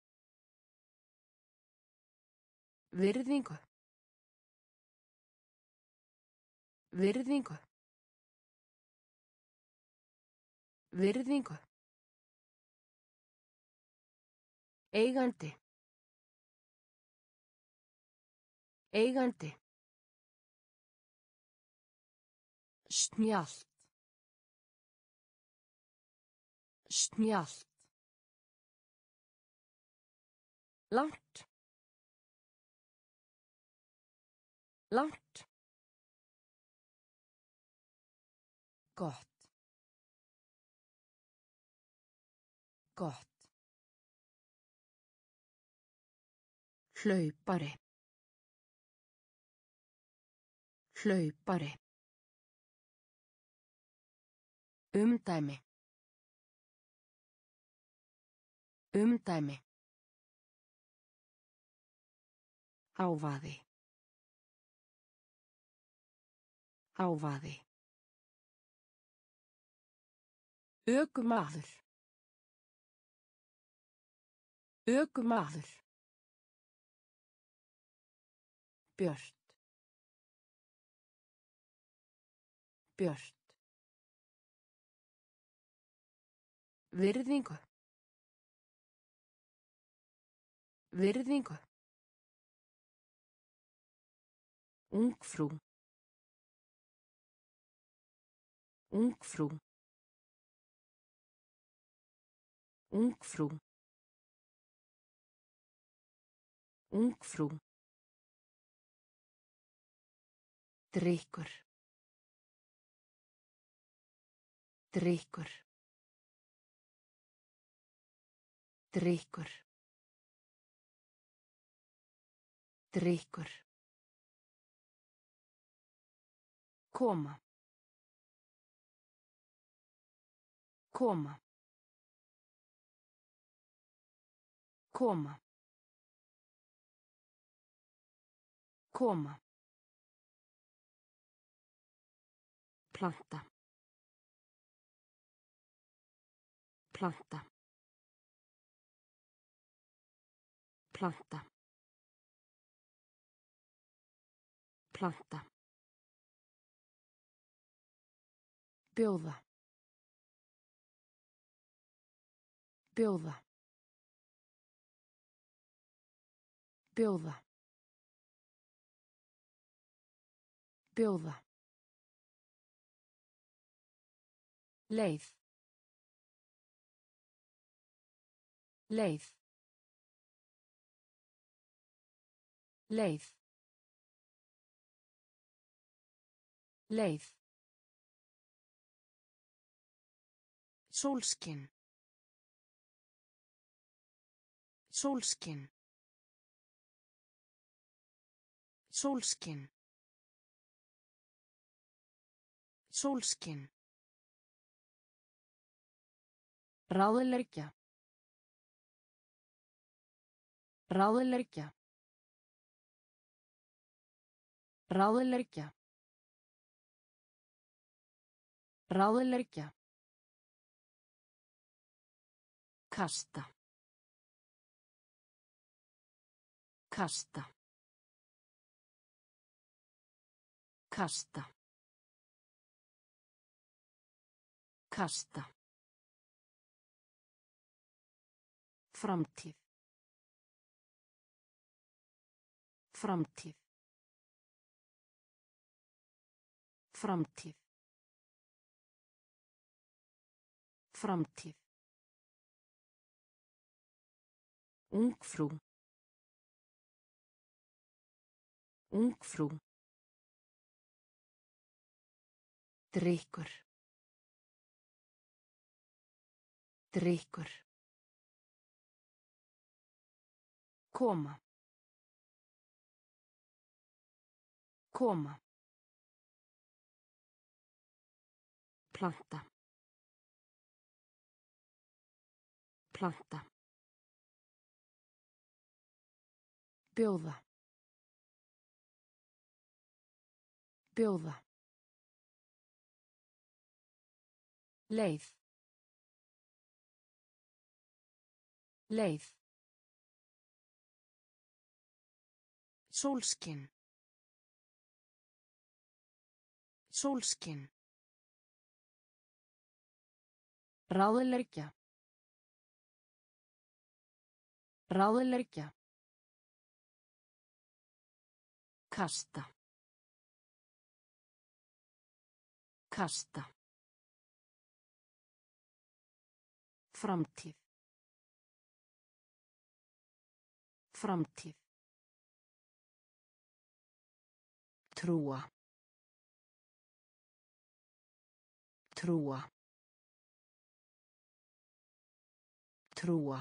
Virðingu. Virðingu. Virðingu. Eigandi. Eigandi. Snjallt. Snjallt. Langt. Langt. Gott. Gott. Hlaupari. Hlaupari. Umdæmi. Umdæmi. Hávaði. Hávaði. Ökumaður. Ökumaður. Björt. Björt. Virðingu. Virðingu. Ungfrú. Ungfrú. Ungfrú. Ungfrú. Drykkur. Drykkur. Drykkur. Drykkur. Koma. Koma. Koma. Koma. Planta. Planta. Planta. Planta. Bjóða. Bjóða. Bjóða. Bjóða. Leið. Leið. Leið. Leið. Sólskin. Sólskin. Sólskin. Sólskin. Ráðleggja. Ráðleggja. Ráðleggja. Ráðleggja. Kasta. Kasta. Kasta. Kasta. Framtíð. Framtíð. Framtíð. Framtíð. Ungfrú. Ungfrú. Drykkur. Drykkur. Koma. Koma. Planta. Planta. Bjóða. Bjóða. Leið. Leið. Sólskin. Sólskin. Ráðleggja. Ráðleggja. Kasta. Kasta. Framtíð. Framtíð. Trúa. Trúa. Trúa.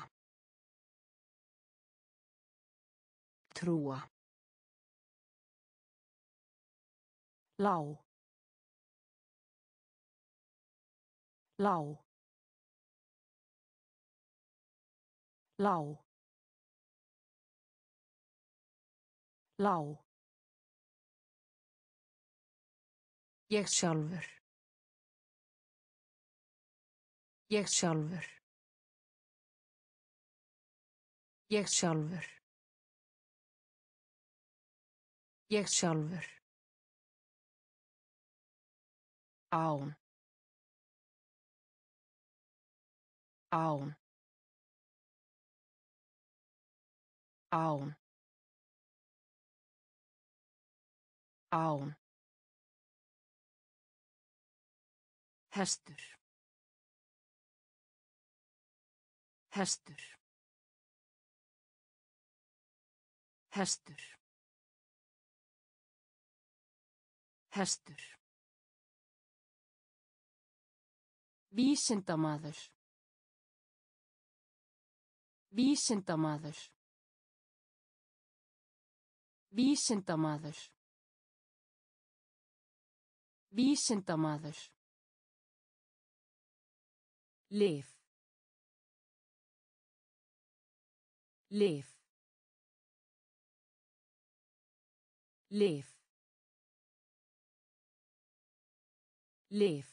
Trúa. Lág. Lág. Lág. Lág. Ég sjálfur. Ég sjálfur. Ég sjálfur. Ég sjálfur. Án. Án. Án. Án. Hestur. Hestur. Hestur. Hestur. Vísindamaður. Vísindamaður. Vísindamaður. Vísindamaður. Lyf. Lyf. Lyf. Lyf.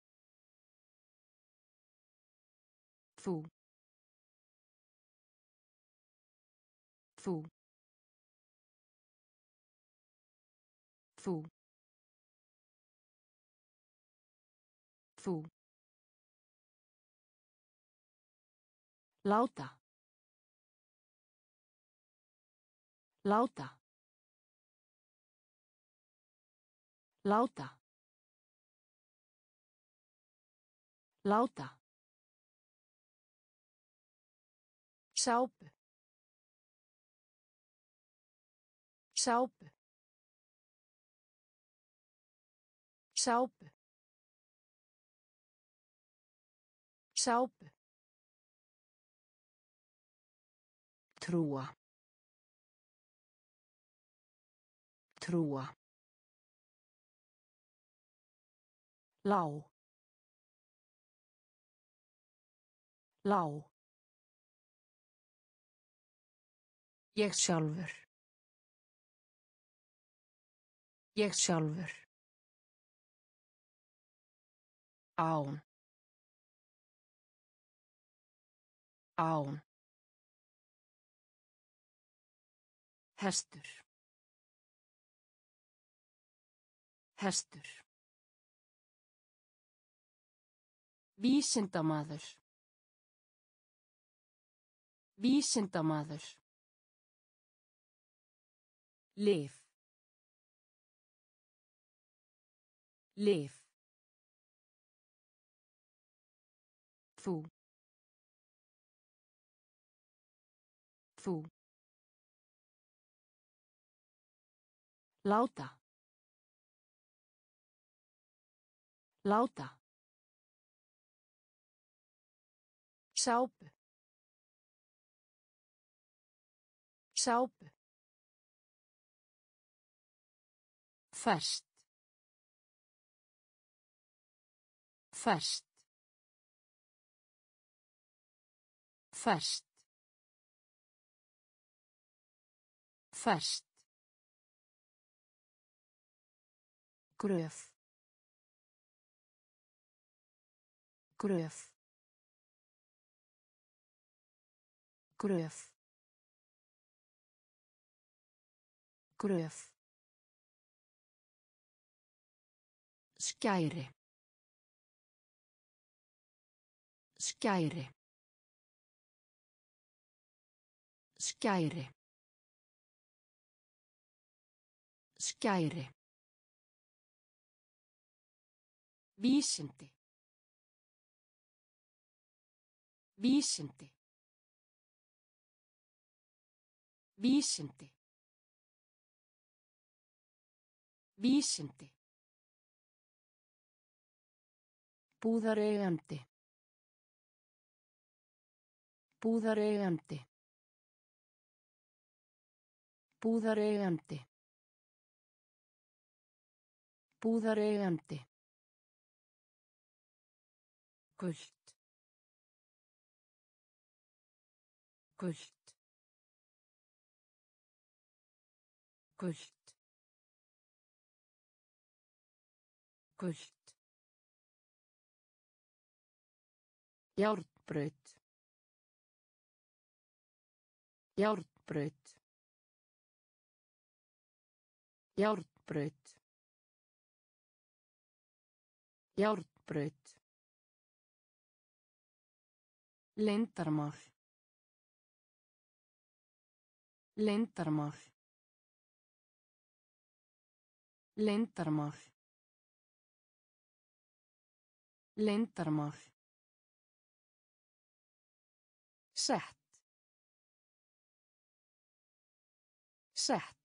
Þú. Þú. Þú. Þú. Láta. Láta. Láta. Láta. Sápu. Sápu. Sápu. Sápu. Trúa. Trúa. Lág. Lág. Ég sjálfur. Ég sjálfur. Án. Án. Hestur. Hestur. Vísindamaður. Vísindamaður. Lyf. Lyf. Þú. Þú. Láta. Láta. Sápu. Sápu. Ferskt. Ferskt. Ferskt. Ferskt. Gröf. Gröf. Gröf. Gröf. Skæri. Skæri. Skæri. Skæri. Vísindi. Vísindi. Vísindi. Vísindi. Búðareigandi. Búðareigandi. Búðareigandi. Búðareigandi. Gult. Gult. Gult. Gult. Járnbraut. Járnbraut. Járnbraut. Járnbraut. Leyndarmál. Leyndarmál. Leyndarmál. Leyndarmál. Sett. Sett.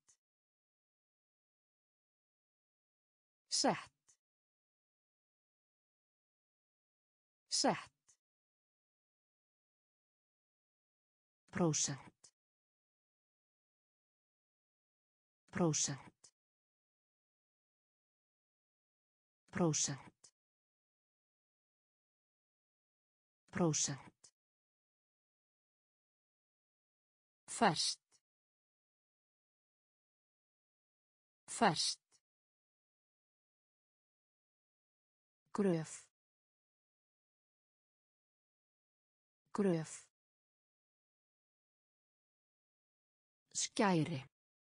Sett. Sett. Prósent. Prósent. Prósent. Prósent. Ferskt. Ferskt. Gröf. Gröf. Skæri.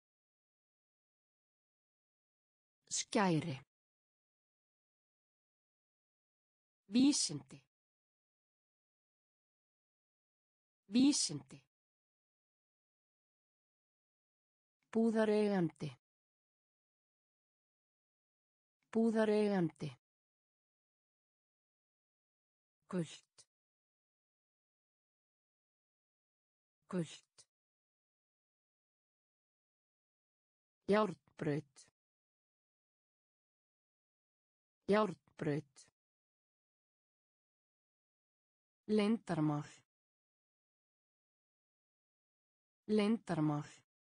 Skæri. Vísindi. Vísindi. Búðareigandi. Búðareigandi. Gult. Gult. Járnbraut. Járnbraut. Leyndarmál. Leyndarmál.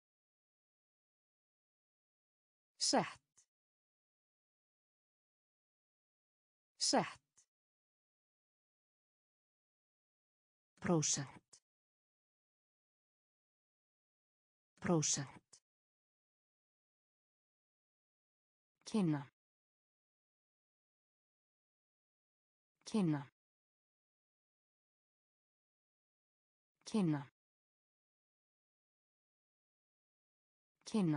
Sett. Sett. Prósent. Prósent. kynna, kynna, kynna, kynna,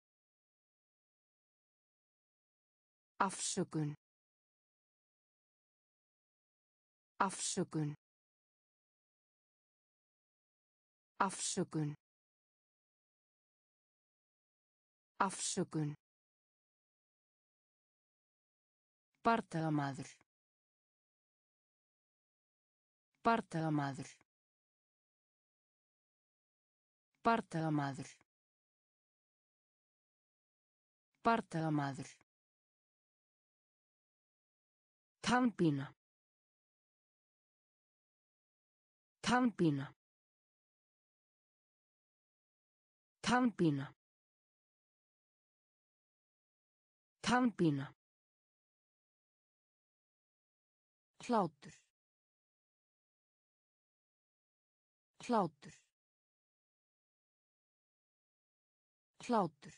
afsökun, afsökun, afsökun, afsökun, bardagamaður, bardagamaður, bardagamaður, bardagamaður, tannpína, tannpína, tannpína, tannpína, hlátur, hlátur, hlátur,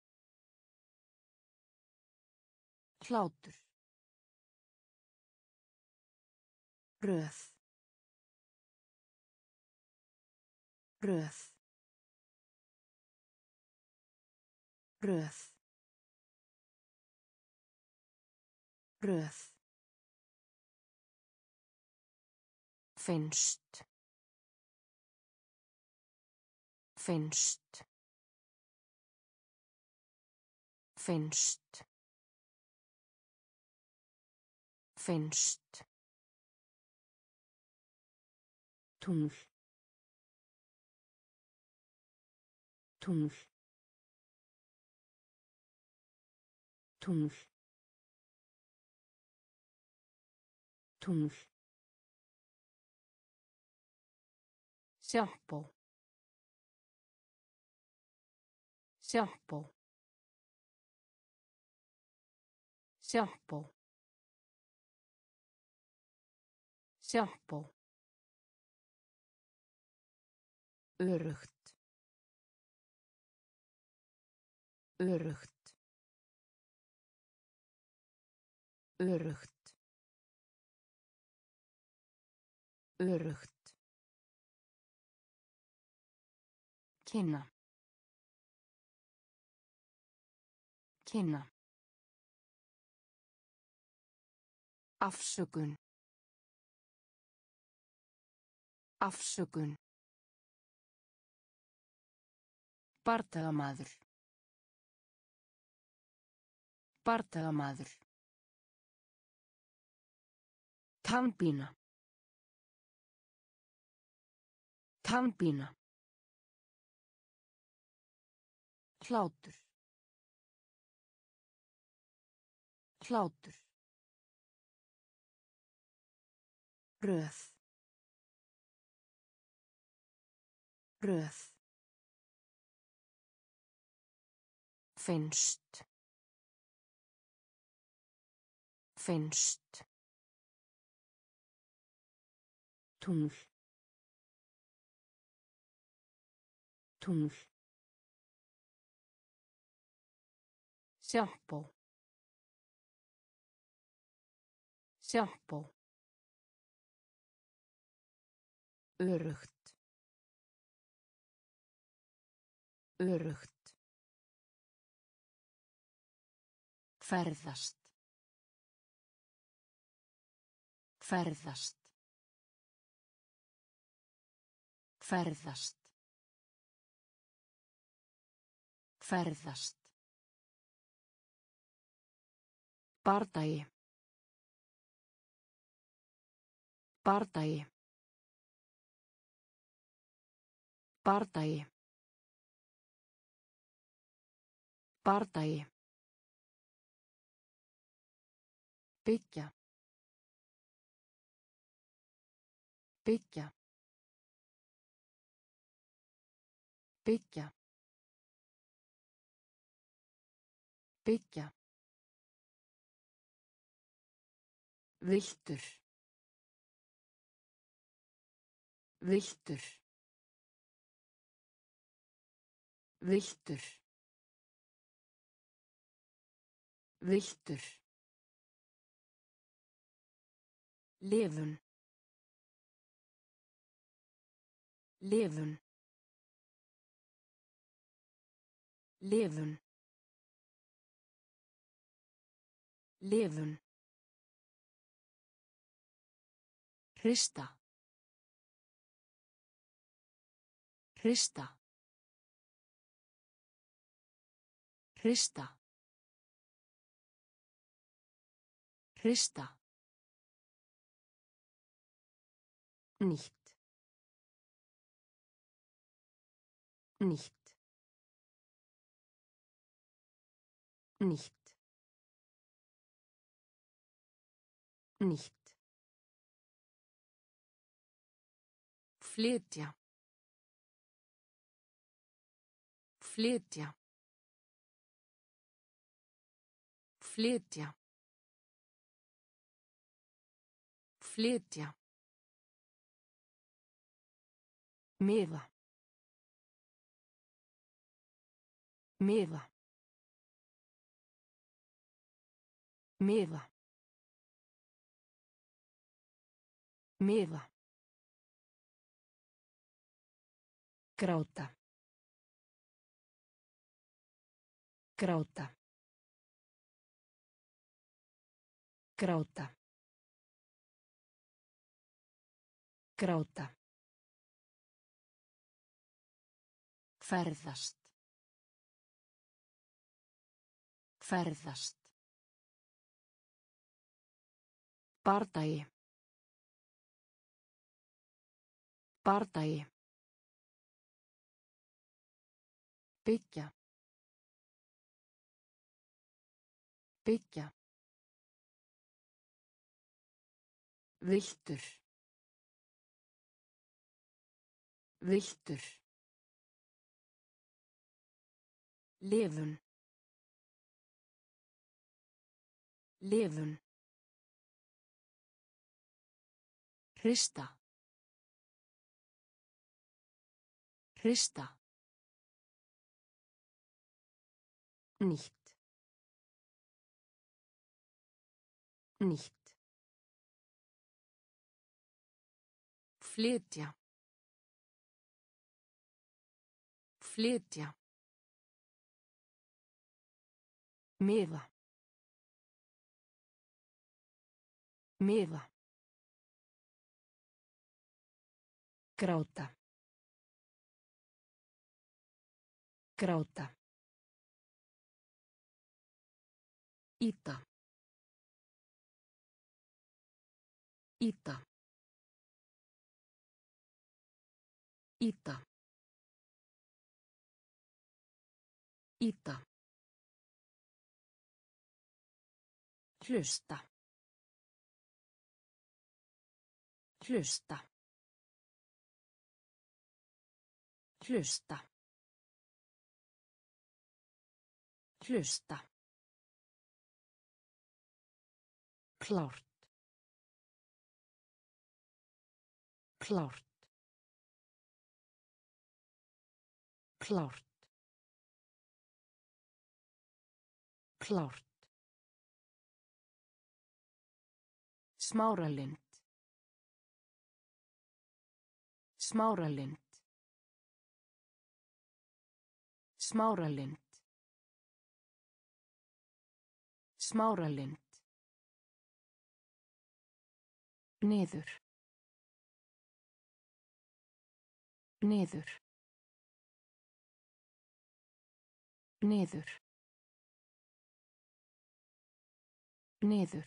hlátur, röð, röð, röð, röð, finnst, finnst, finnst, finnst, tungl, tungl, tungl, tungl, sjampó, sjampó, sjampó, sjampó, öruggt, öruggt, öruggt, öruggt, kynna, kynna, afsökun, afsökun, bardagamaður, bardagamaður, tannpína, tannpína, hlátur, hlátur, röð, röð, finnst, finnst, tungl, tungl, sjampó, sjampó, öruggt, öruggt, ferðast, ferðast, ferðast, ferðast, bardagi, bardagi, bardagi, bardagi, byggja, byggja, byggja, byggja, villtur, villtur, villtur, Villtur. Lifun. Lifun. Lifun. Lifun. Hrista. Hrista. Hrista. Hrista. Nicht. Nicht. Nicht. Nicht. Flytja. Flytja. Flytja. Flytja. Miða. Miða. Miða. Miða. Gráta. Gráta. Gráta. Gráta. Ferðast. Ferðast. Bardagi. Bardagi. Byggja. Byggja. Villtur. Villtur. Lifun. Lifun. Hrista. Hrista. Nicht. Nicht. Flytja. Flytja. Miða. Miða. Gráta. Gráta. Ýta. Ýta. Ýta. Ýta. Hlusta. Hlusta. Hlusta. Hlusta. Klárt. Klárt. Klárt. Klárt. Smáralind. Smáralind. Smáralind. Smáralind. Niður. Niður. Niður. Niður.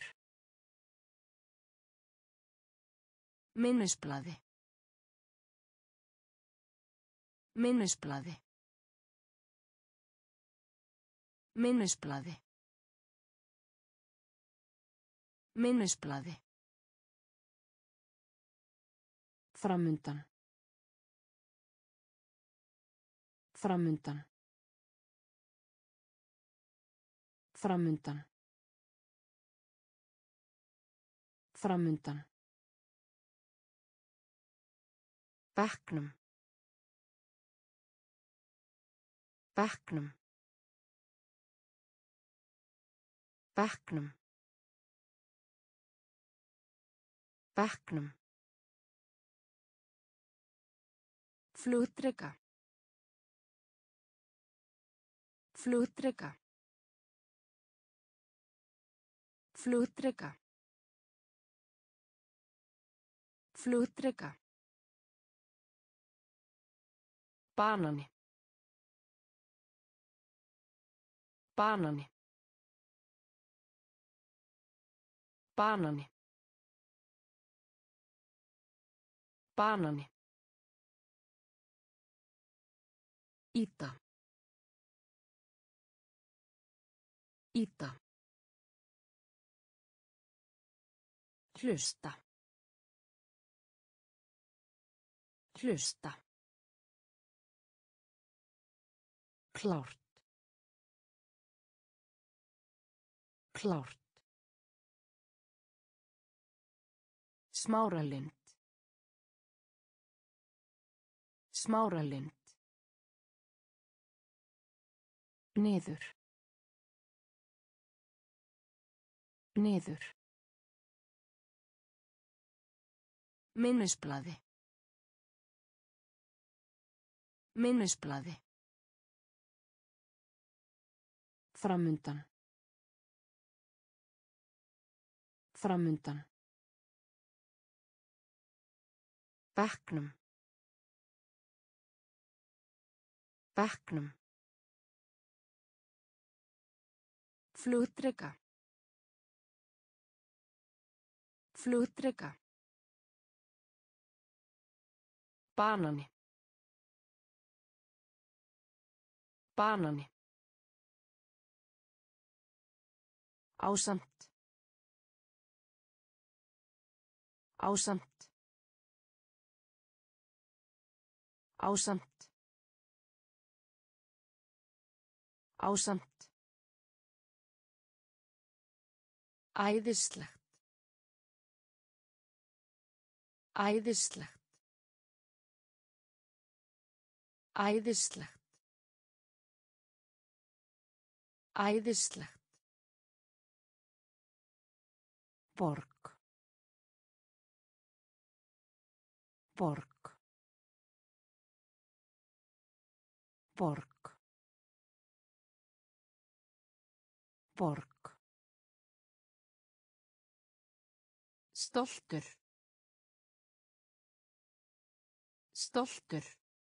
Minnisblaði. Minnisblaði. Minnisblaði. Minnisblaði. Framundan. Framundan. Framundan. Framundan. Bekknum. Bekknum. bekknum, bekknum, flugdreka, flugdreka, flugdreka, flugdreka, banani, banani, banani, banani, ýta, ýta, hlusta, hlusta, klárt, klárt, Smáralind, Smáralind, niður, niður, minnisblaði, minnisblaði, framundan, framundan, bekknum, bekknum, flugdreka, flugdreka, banani, banani, ásamt, ásamt, ásamt, ásamt, æðislegt, æðislegt, æðislegt, æðislegt, borg, borg, borg, borg, stoltur, stoltur,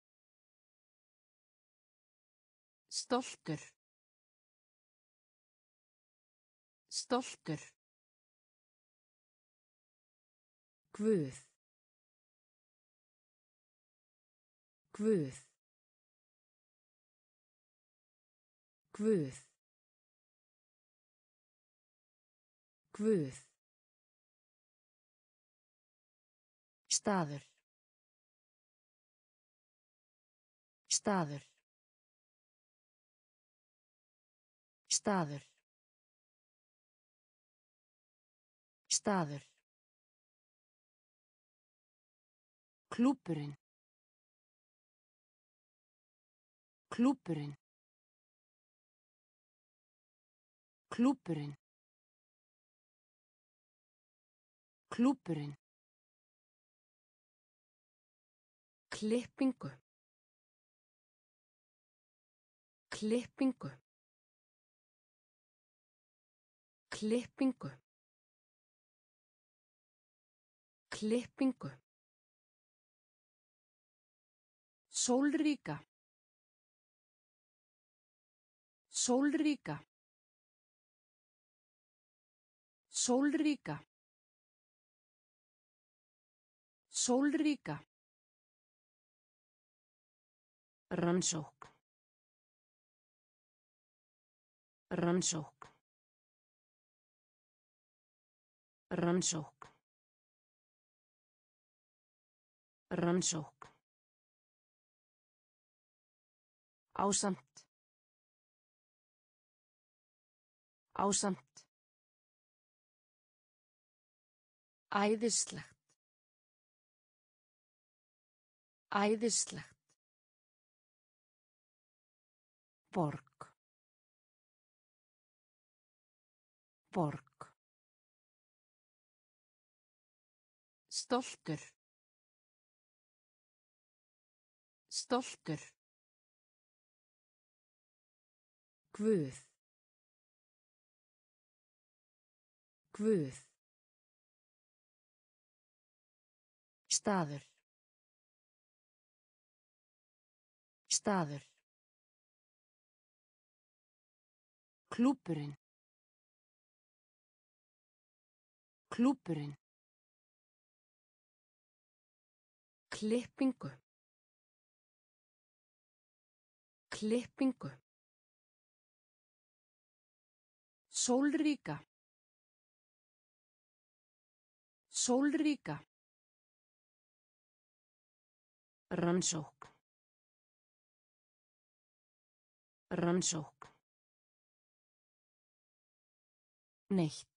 stoltur, stoltur, Guð, Guð, Guð, Guð, staður, staður, staður, staður, klúbburinn, klúbburinn, klúbburinn, klúbburinn, klippingu, klippingu, klippingu, klippingu, sólríka, sólríka, sólríka, sólríka, rannsókn, rannsókn, rannsókn, rannsókn, ásamt, ásamt, æðislegt, æðislegt, borg, Borg. Stoltur. Stoltur. Guð. Guð. Staður. Staður. Klúbburinn. Klúbburinn. Klippingu. Klippingu. Sólríka. Sólríka. Rannsókn. Rannsókn. Neitt.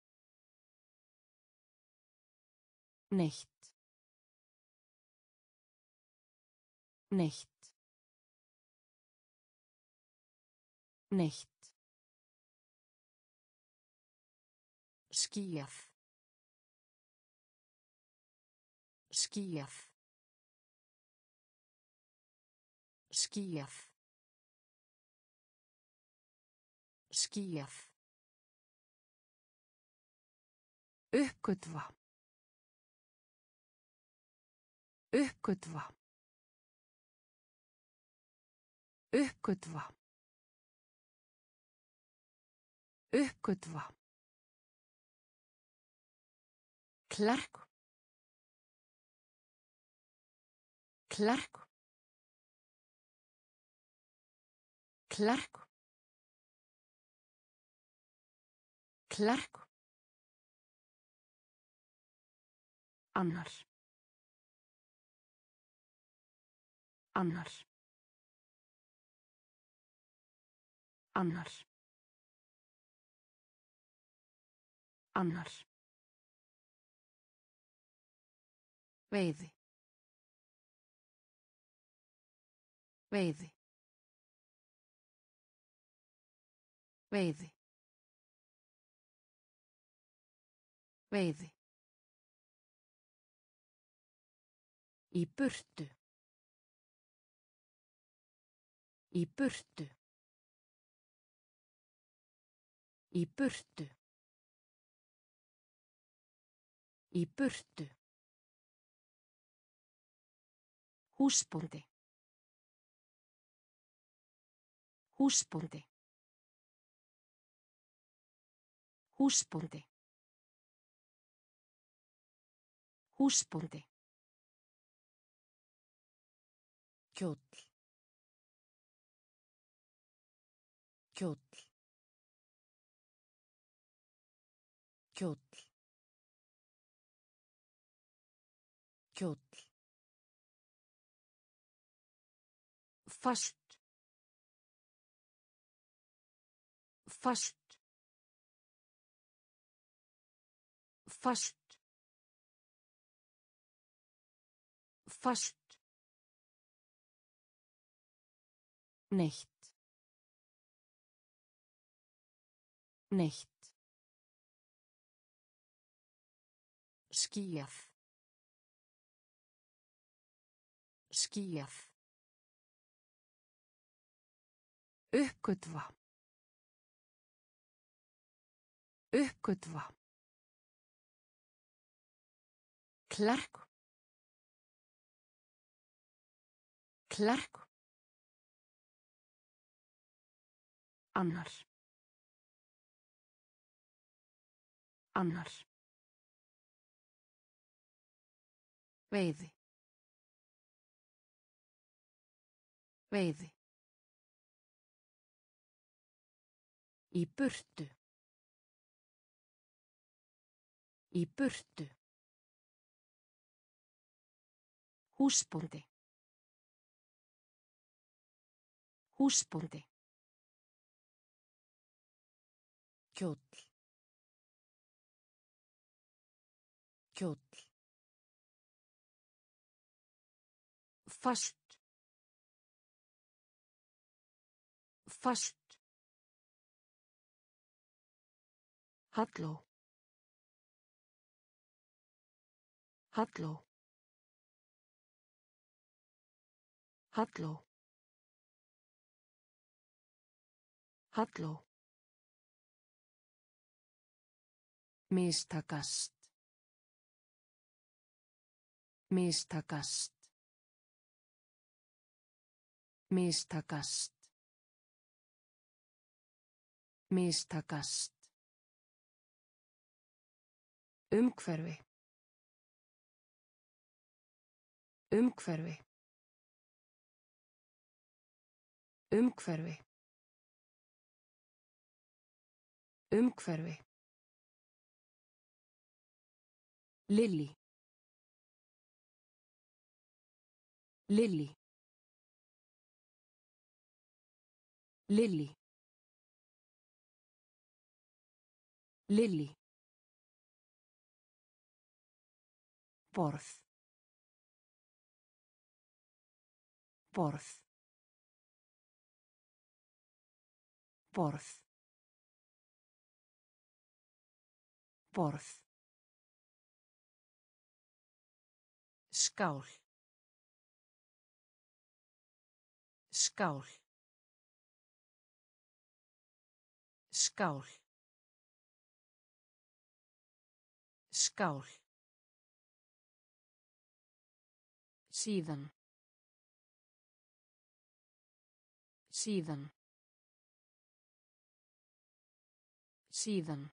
Neitt. Neitt. Neitt. Skýjað. Skýjað. Skýjað. Skýjað. Uppgötva. Uppgötva. Uppgötva. Uppgötva. Klerk. Klerk. Klerk. Klerk. Annar. Annar. Annar. Annar. Veiði. Veiði. Veiði. Veiði. Í burtu. Í burtu. Í burtu. Í burtu. Húsbóndi. Húsbóndi. Húsbóndi. Húsbóndi. Kjóll. Kjóll. Kjóll. Kjóll. Fast. Fast. Fast. Fast. Neitt. Neitt. Skýjað. Skýjað. Uppgötva. Uppgötva. Klerk. Klerk. Annar. Annar. Veiði. Veiði. Í burtu. Í burtu. Húsbóndi. Húsbóndi. Kjóll. Kjóll. Fast. Fast. Halló. Halló. Halló. Halló. Mistakast. Mistakast. Mistakast. Mistakast. Umhverfi. Umhverfi. Umhverfi. Umhverfi. Lily. Lily. Lily. Lily. Borð. Borð. Borð. Borð. Skál. Skál. Skál. Skál. Síðan. Síðan. Síðan.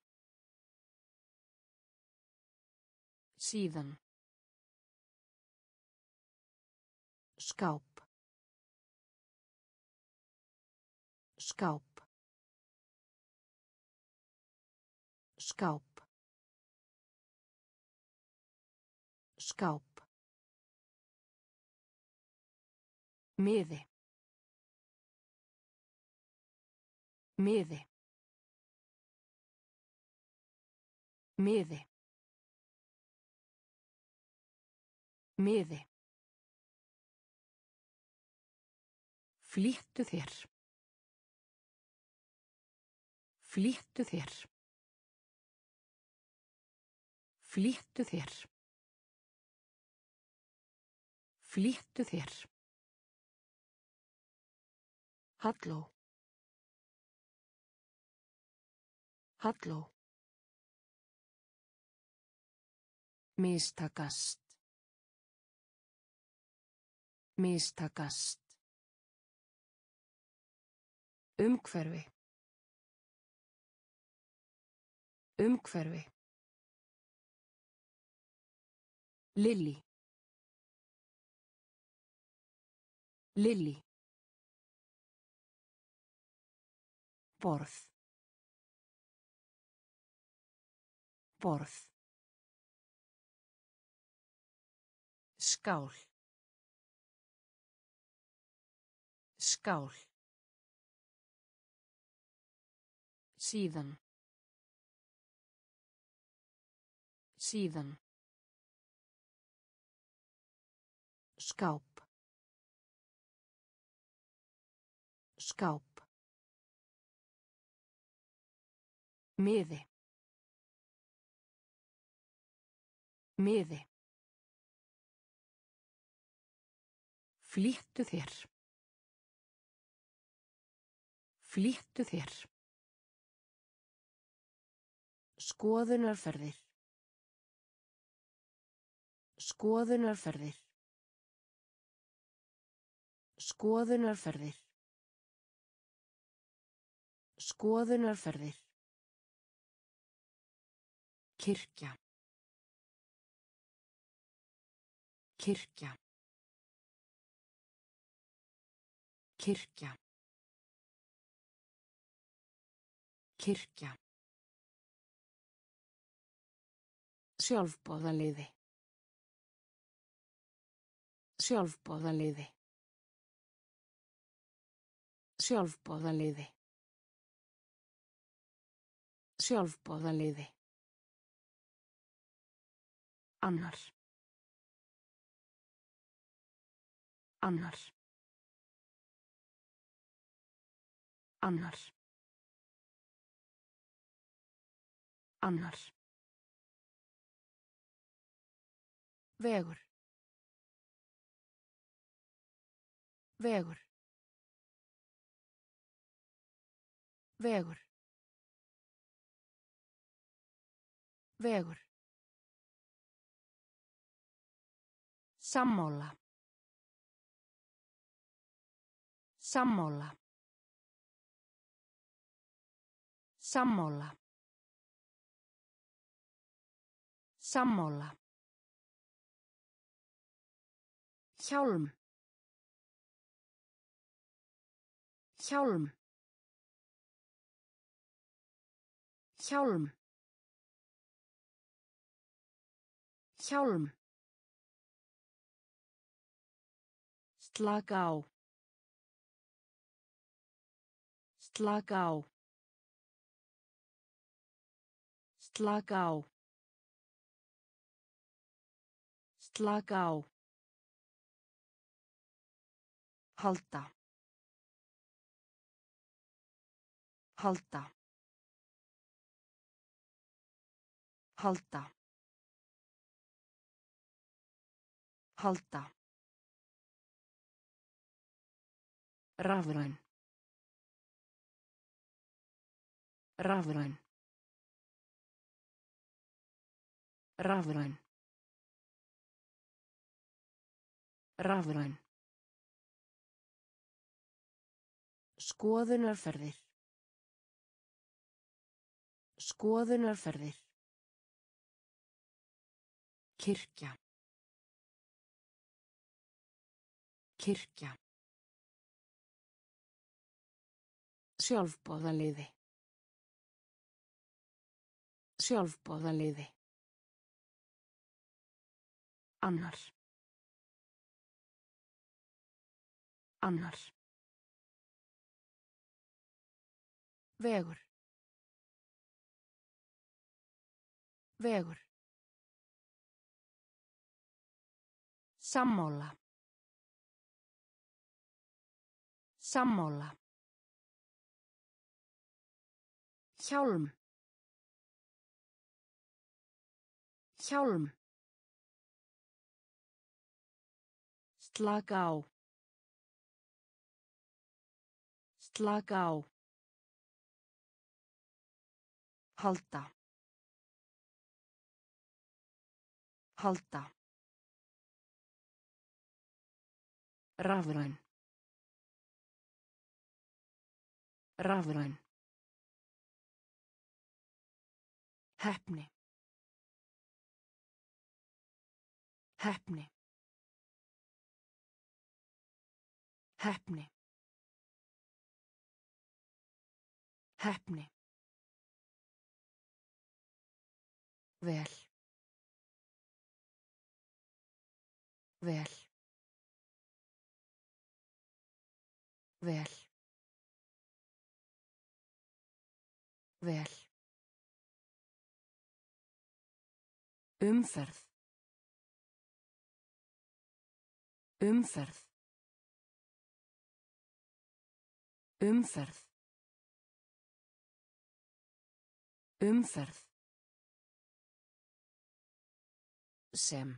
Síðan. Skáp. Skáp. Skáp. Skáp. Miði. Miði. Miði. Miði. Flýttu þér. Flýttu þér. Flýttu þér. Flýttu þér. Halló. Halló. Mistakast. Mistakast. Umhverfi. Umhverfi. Lily. Lily. Borð. Borð. Skál. Skál. Síðan. Síðan. Skáp. Skáp. Miði. Miði. Flýttu þér. Flýttu þér. Skoðunarferðir. Skoðunarferðir. Skoðunarferðir. Skoðunarferðir. Kirkja. Kirkja. Kirkja. Kirkja. Sjálfboðaliði. Sjálfboðaliði. Sjálfboðaliði. Sjálfboðaliði. Annar. Annar. Annar. Annar. Vegur. Vegur. Vegur. Vegur. Sammála. Sammála. Sammála. Sammála. Hjálm. Hjálm. Hjálm. Hjálm. Slaka á. Slaka á. Slaka á. Slaka á. Halda. Halda. Halda. Halda. Rafræn. Rafræn. Rafræn. Rafræn. Skoðunarferðir. Skoðunarferðir. Kirkja. Kirkja. Sjálfboðaliði. Sjálfboðaliði. Annar. Annar. Vegur. Vegur. Sammála. Sammála. Hjálm. Hjálm. Slaka á. Slaka á. Halda. Halda. Rafræn. Rafræn. Heppni. Heppni. Heppni. Heppni. Vel. Vel. Vel. Vel. Umferð. Umferð. Umferð. Umferð. Sem.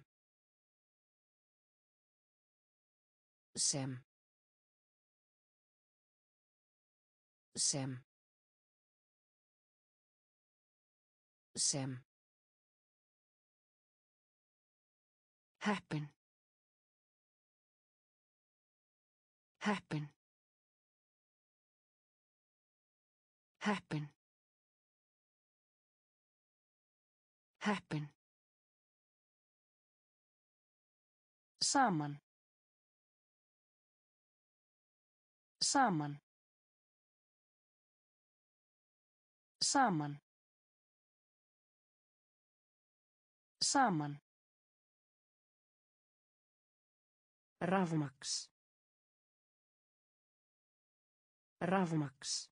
Sem. Sem. Sem. Heppin. Heppin. Heppin. Heppin. Saman. Saman. Saman. Saman. Rafmaks. Rafmaks.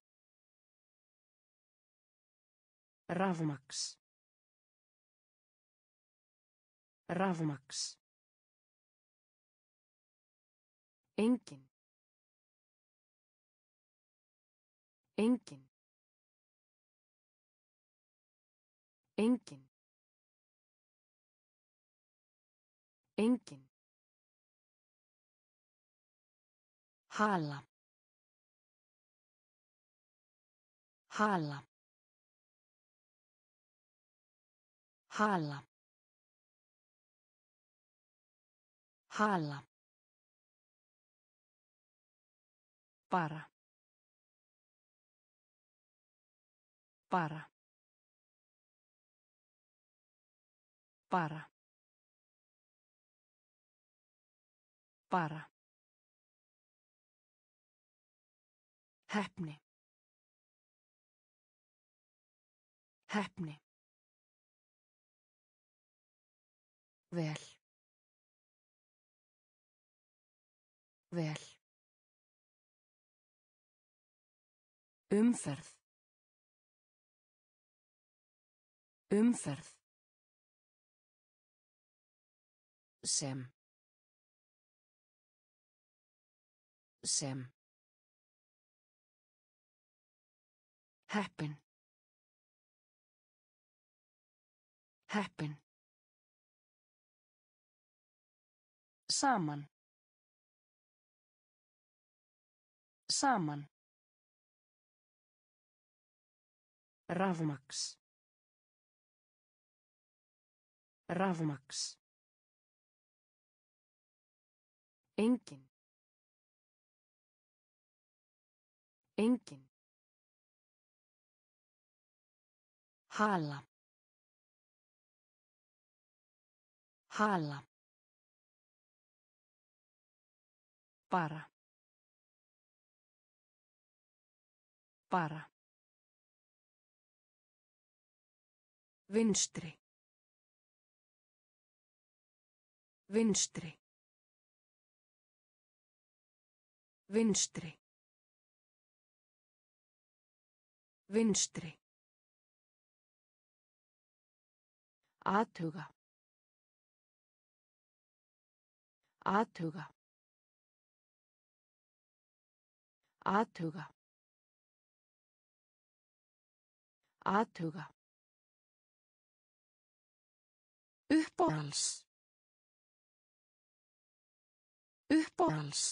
Rafmaks. Rafmaks. Engin. Engin. Engin. Engin. Hala. Hala. Hala. Hala. Para. Para. Para. Para. Heppni. Heppni. Vel. Vel. Umferð. Umferð. Sem. Sem. Heppin. Heppin. Saman. Saman. Rafmaks. Rafmaks. Engin. Engin. Hala. Hala. Para. Para. Vinstri. Vinstri. Vinstri. Vinstri. Athuga. Athuga. Athuga. Athuga. Uppáhalds. Uppáhalds.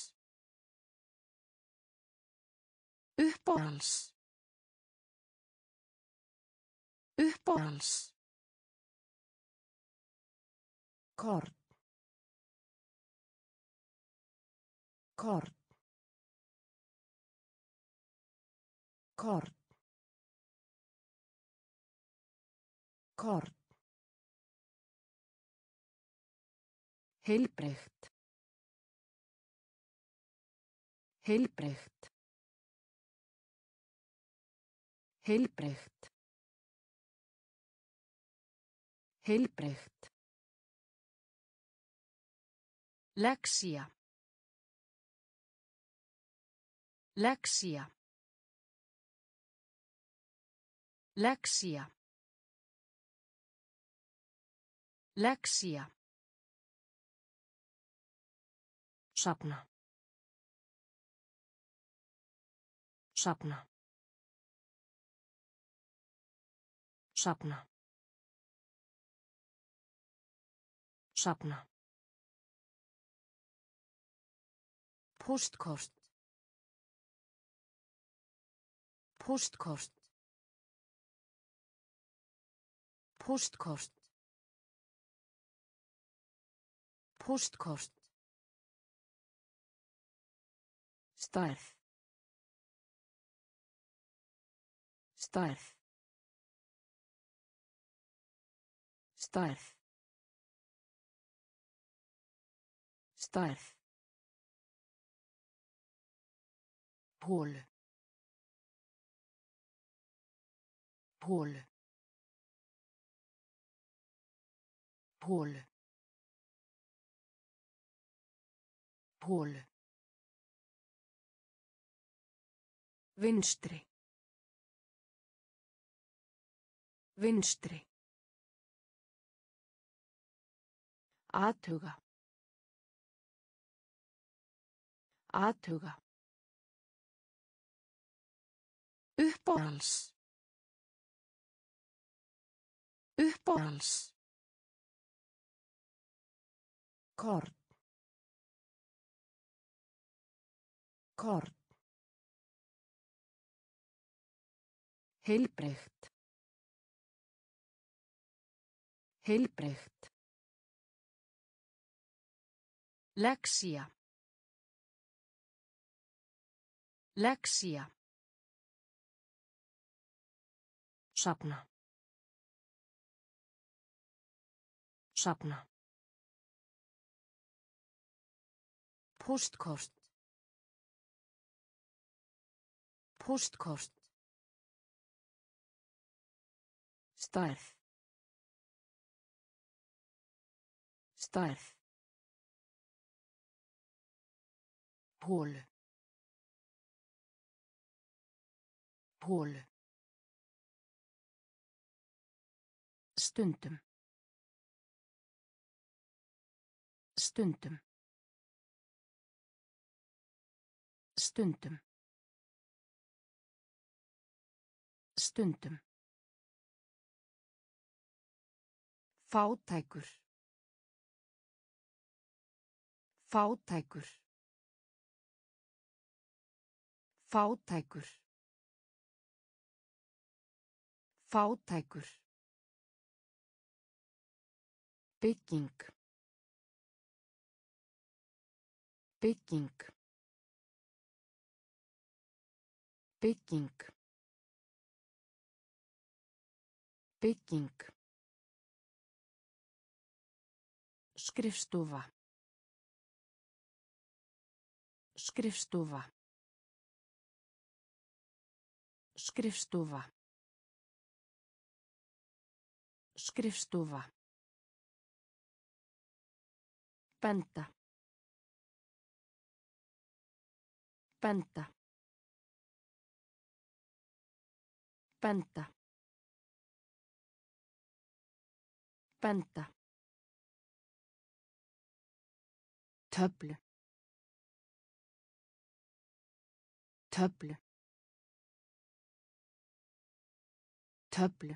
Uppáhalds. Uppáhalds. Korn. Korn. Korn. Korn. Heilbrigt. Heilbrigt. Heilbrigt. Heilbrigt. Lexía. Lexía. Lexía. Lexía. Safna. Safna. Safna. Safna. Póstkort. Póstkort. Póstkort. Póstkort. Stærð. Stærð. Stærð. Stærð. Holu. Holu. Holu. Holu. Vinstri. Vinstri. Athuga. Athuga. Uppáhalds. Uppáhalds. Korn. Korn. Heilbrigt. Heilbrigt. Lexía. Lexía. Safna. Safna. Póstkort. Póstkort. Stærð. Stærð. Holu. Holu. Stundum. Stundum. Stundum. Stundum. Fátækur. Fátækur. Fátækur. Fátækur. Bygging. Bygging. Bygging. Bygging. Skrifstofa. Skrifstofa. Skrifstofa. Skrifstofa. Benda. Benda. Benda. Benda. Töflu. Töflu. Töflu.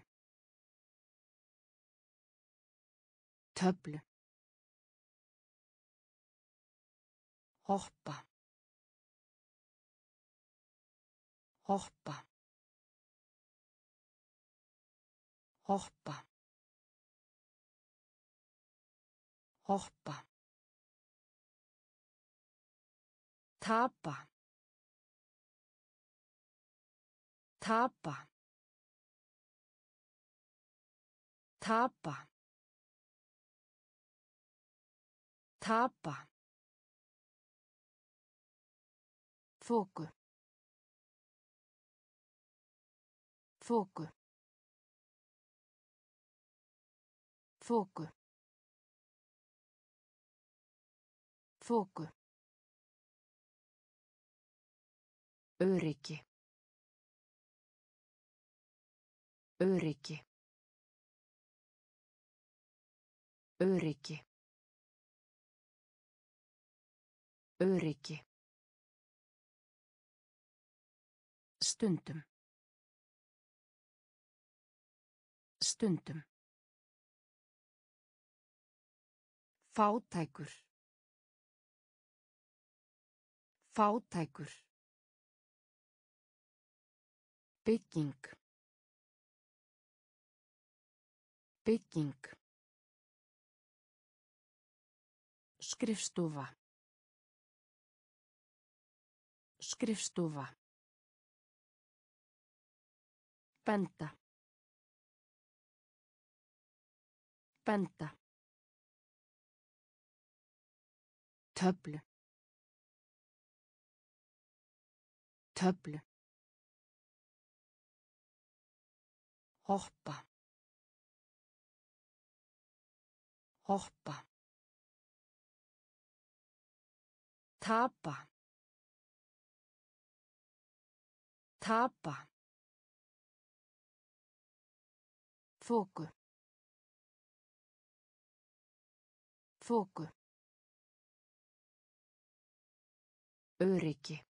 Töflu. Hoppa. Hoppa. Hoppa. Hoppa. Tapa. Tapa. Tapa. Tapa. Þoku. Þoku. Þoku. Þoku. Öryggi. Öryggi. Öryggi. Öryggi. Stundum. Stundum. Fátækur. Fátækur. Bygging. Bygging. Skrifstofa. Skrifstofa. Benda. Benda. Töflu. Töflu. Hoppa. Hoppa. Tapa. Tapa. Þoku. Þoku. Öryggi.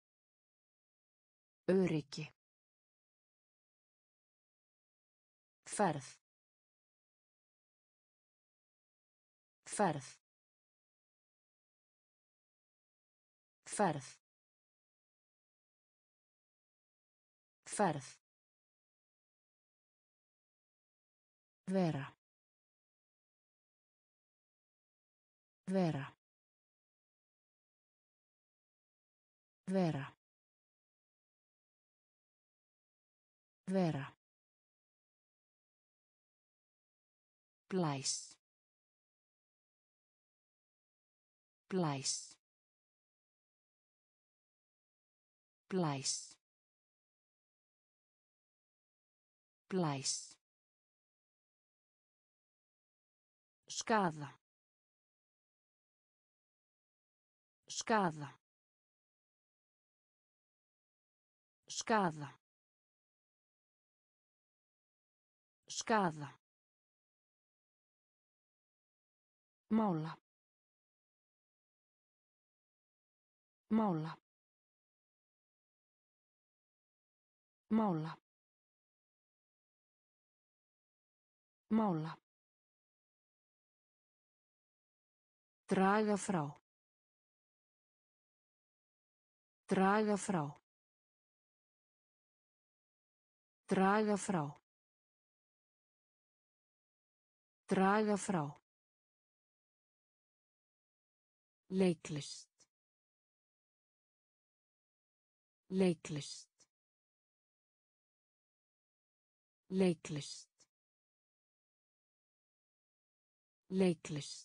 Öryggi. Ferð. Ferð. Ferð. Ferð. Vera. Vera. Vera. Vera. Blæs. Blæs. Blæs. Blæs. Skaða. Skaða. Skaða. Skaða. Mála. Mála. Mála. Mála. Draga frá. Draga frá. Draga frá. Draga frá. Leiklist. Leiklist. Leiklist. Leiklist.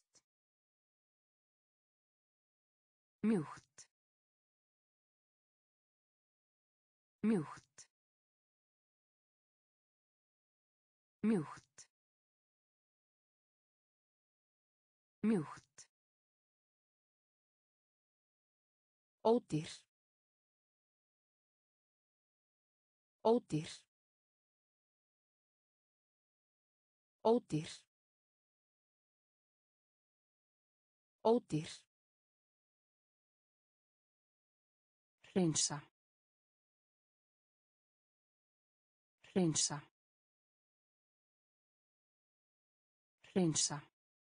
Mjúkt. Mjúkt. Mjúkt. Mjúkt. Ódýr. Ódýr. Ódýr. Ódýr. Hreinsa. Hreinsa. Hreinsa.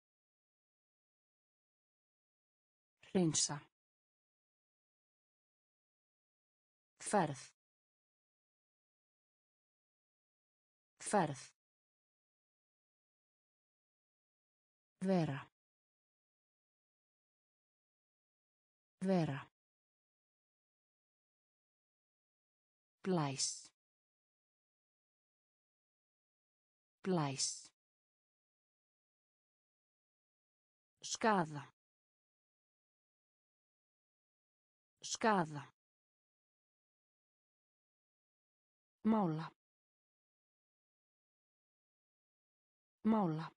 Hreinsa. Ferð. Ferð. Vera. Vera. Blæs. Blæs. Skaða. Skaða. Mála. Mála.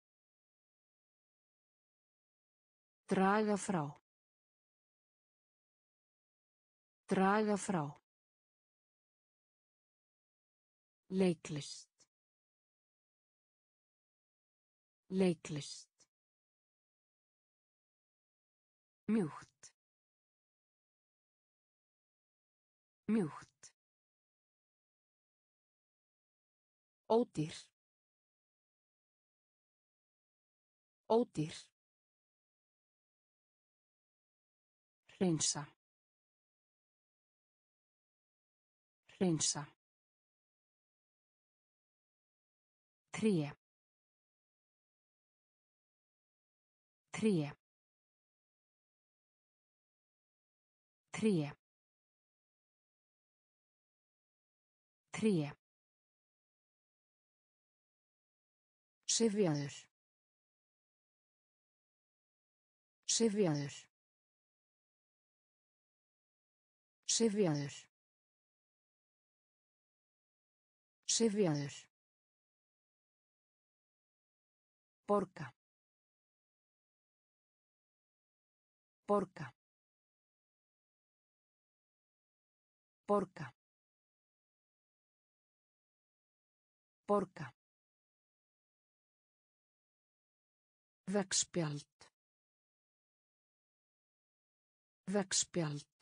Draga frá. Draga frá. Leiklist. Leiklist. Mjúkt. Mjúkt. Ódýr. Ódýr. Hreinsa. Hreinsa. Tré. Tré. Tré. Tré. Syfjaður. Syfjaður. Syfjaður. Syfjaður. Borga. Borga. Borga. Borga. Veggspjald. Veggspjald.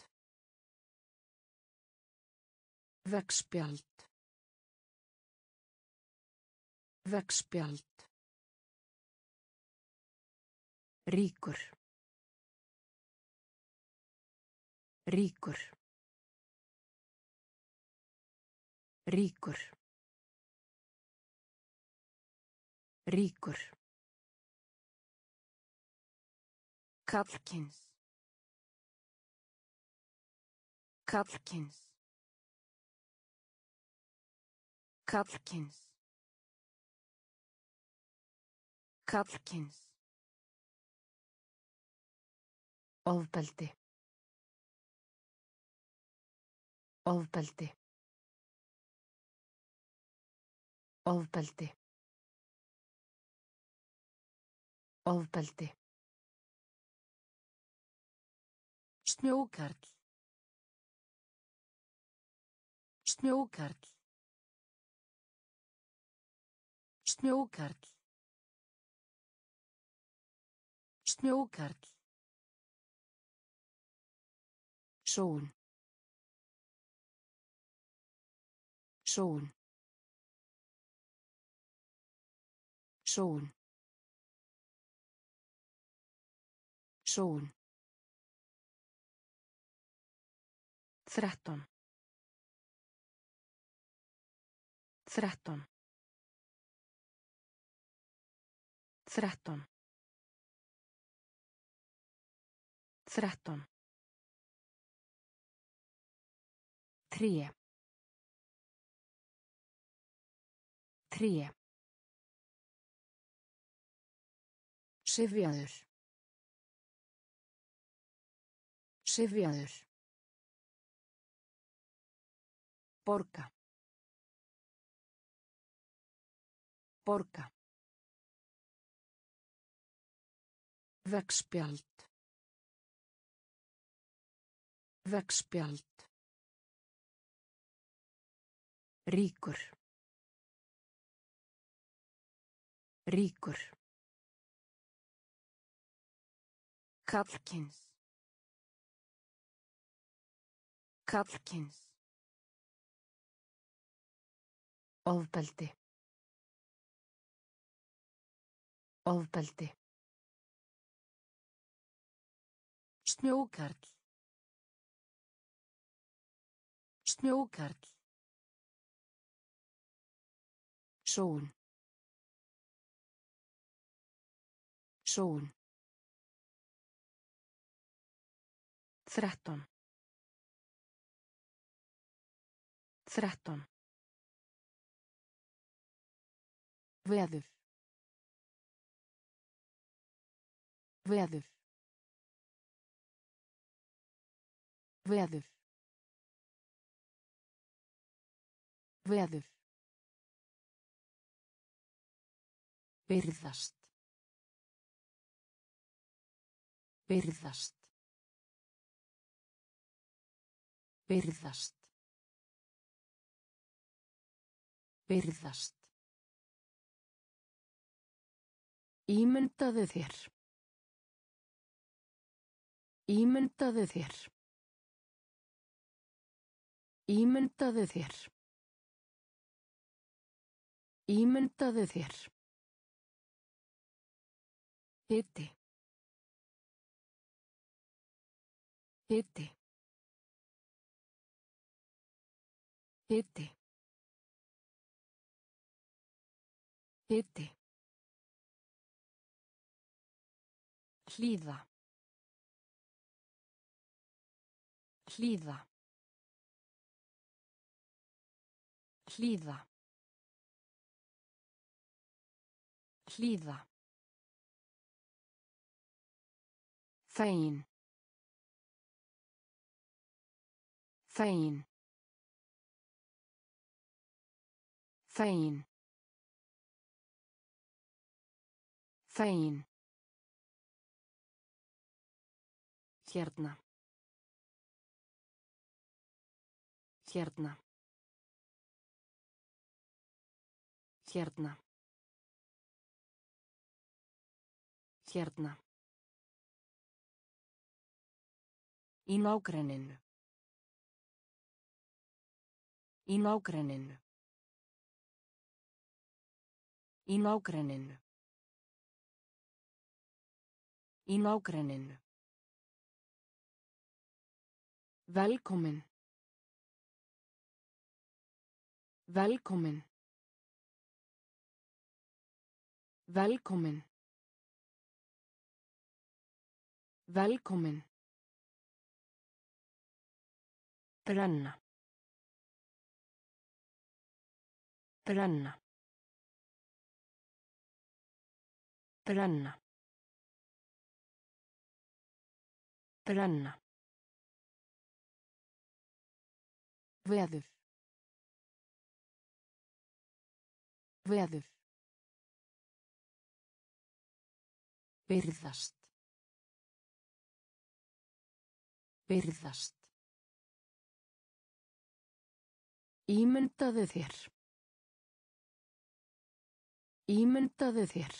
Veggspjald. Veggspjald. Ríkur. Ríkur. Ríkur. Ríkur. Karlkyns. Karlkyns. Karlkyns. Karlkyns. Ofbeldi. Ofbeldi. Ofbeldi. Ofbeldi. Snjókarl. Snjókarl. Snjókarl. Snjókarl. Sól. Sól. Sól. Sól. 13. 13. 13. 13. Tré. Tré. Syfjaður. Syfjaður. Borga. Borga. Veggspjald. Veggspjald. Ríkur. Ríkur. Karlkyns. Karlkyns. Ofbeldi. Ofbeldi. Snjókarl. Snjókarl. Sól. Sól. 13. 13. Veður. Veður. Veður. Veður. Virðast. Virðast. Virðast. Virðast. Ímyndaðu þér. Ímyndaðu þér. Ímyndaðu þér. Ímyndaðu þér. Hiti. Hiti. Hiti. Hiti. Hlýða. Hlýða. Hlýða. Hlýða. Fegin. Fegin. Fegin. Fegin. Hérna. Hérna. Hérna. Hérna. Í nágrenninu. Í nágrenninu. Í nágrenninu. Í nágrenninu. Velkomin. Velkomin. Velkomin. Velkomin. Brenna. Brenna. Brenna. Brenna. Veður. Veður. Byrðast. Byrðast. Ímyndaðu þér. Ímyndaðu þér.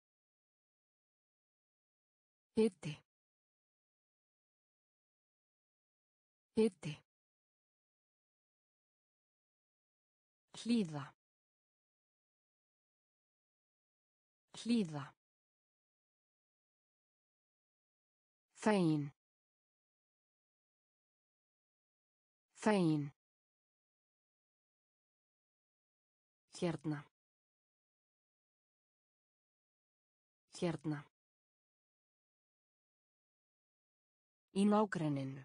Hiti. Hiti. Hlýða. Hlýða. Fegin. Fegin. Hérna. Hérna. Í nágrenninu.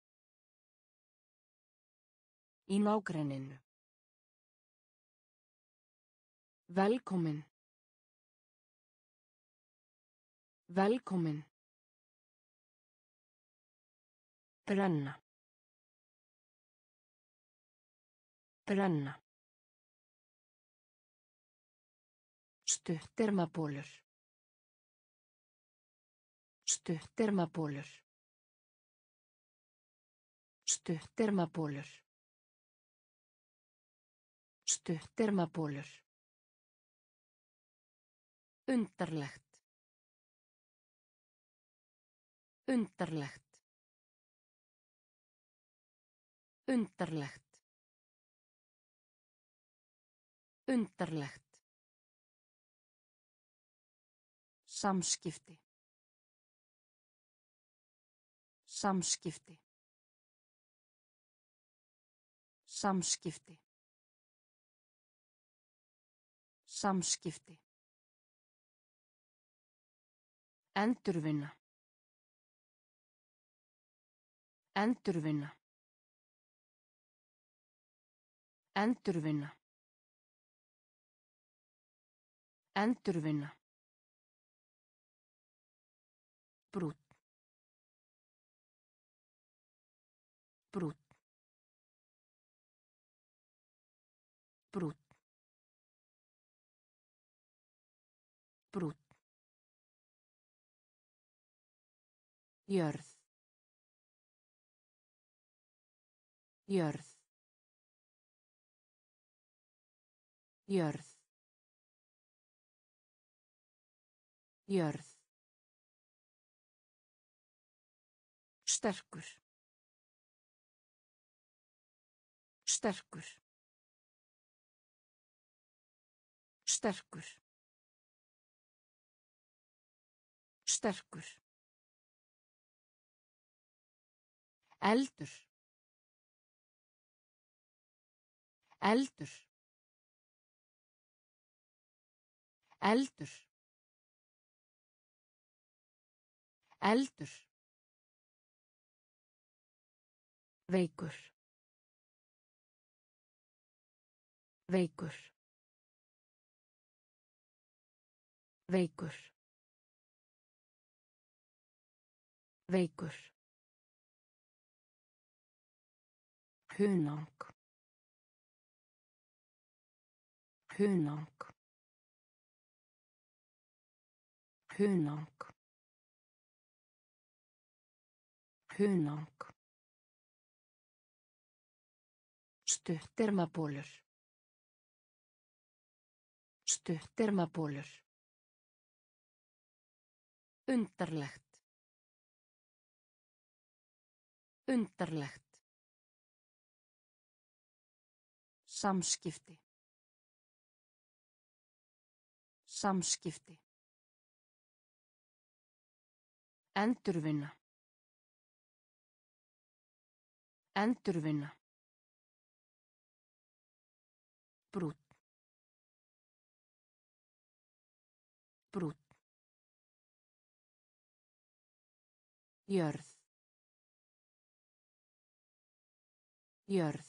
Í nágrenninu. Velkomin. Velkomin. Brenna. Brenna. Stuttermabólur. Stuttermabólur. Stuttermabólur. Stuttermabólur. Undarlegt. Undarlegt. Undarlegt. Undarlegt. Samskipti. Samskipti. Samskipti. Samskipti. Endurvinna. Endurvinna. Endurvinna. Endurvinna. Brút. Brút. Brút. Brút. Jörð. Jörð. Jörð. Jörð. Sterkur. Sterkur. Sterkur. Sterkur. Eldur. Eldur. Eldur. Eldur. Veikur. Veikur. Veikur. Veikur. Hunang. Hunang. Hunang. Hunang. Stuttermabólur. Stuttermabólur. Undarlegt. Undarlegt. Samskipti. Samskipti. Endurvinna. Endurvinna. Brúnn. Brúnn. Jörð. Jörð.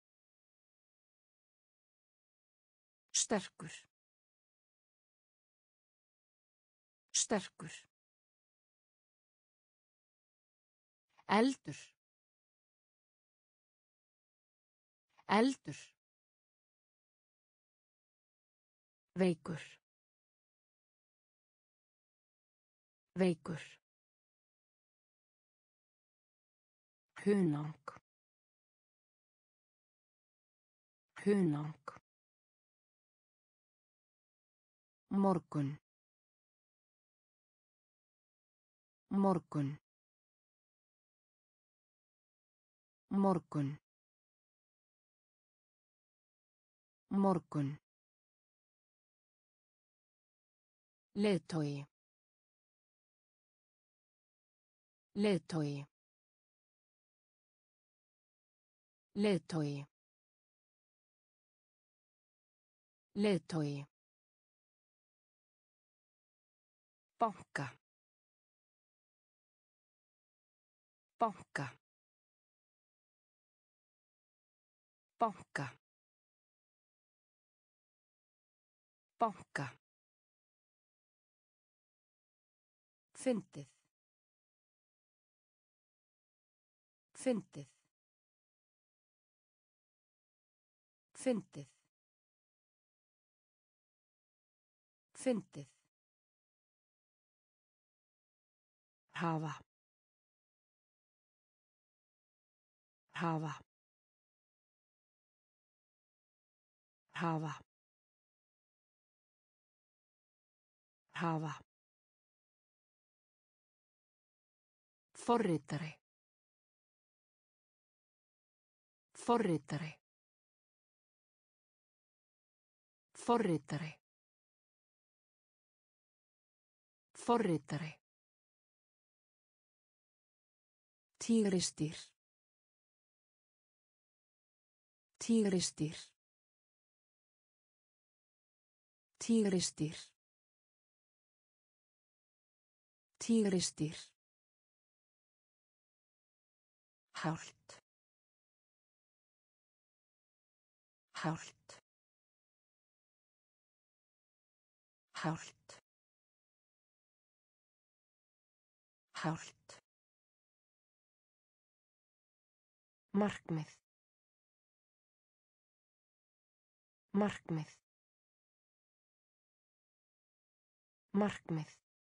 Sterkur. Sterkur. Eldur. Eldur. Veikur. Veikur. Hunang. Hunang. Morgun. Morgun. Morgun. Morgun. Leiðtogi. Leiðtogi. Leiðtogi. Leiðtogi. Banka. Banka. Banka. Banka. Fyndið. Fyndið. Fyndið. Fyndið. Hafa. Hafa. Hafa. Hafa. Forritari. Forritari. Forritari. Forritari. Tígrisdýr. Tígrisdýr. Tígrisdýr. Tígrisdýr. Hált. Hált. Hált. Hált. Markmið. Markmið. Markmið.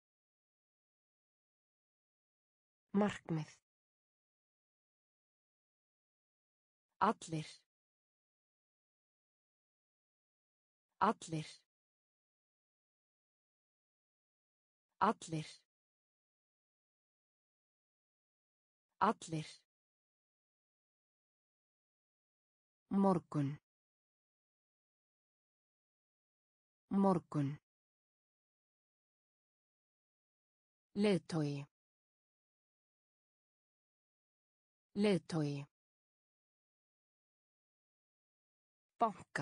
Markmið. Allir. Allir. Allir. Allir. Morgun. Morgun. Leiðtogi. Leiðtogi. Banka.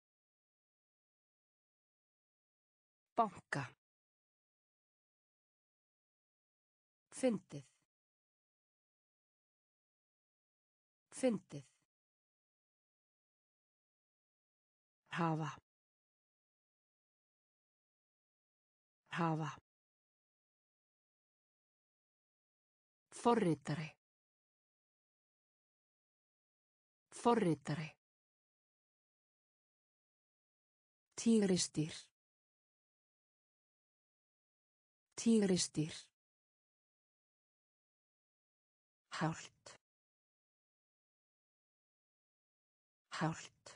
Banka. Fyndið. Fyndið. Hafa. Hafa. Forritari. Forritari. Tígrisdýr. Tígrisdýr. Hált. Hált.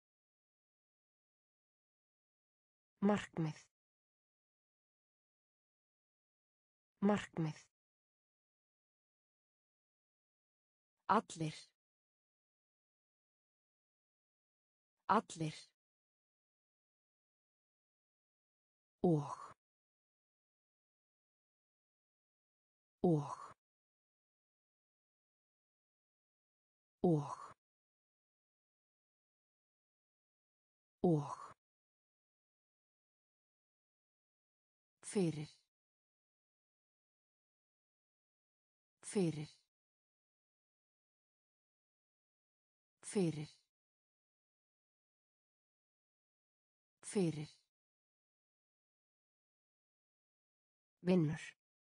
Markmið. Markmið. Allir. Allir. og og og og fyrir fyrir fyrir fyrir vinnur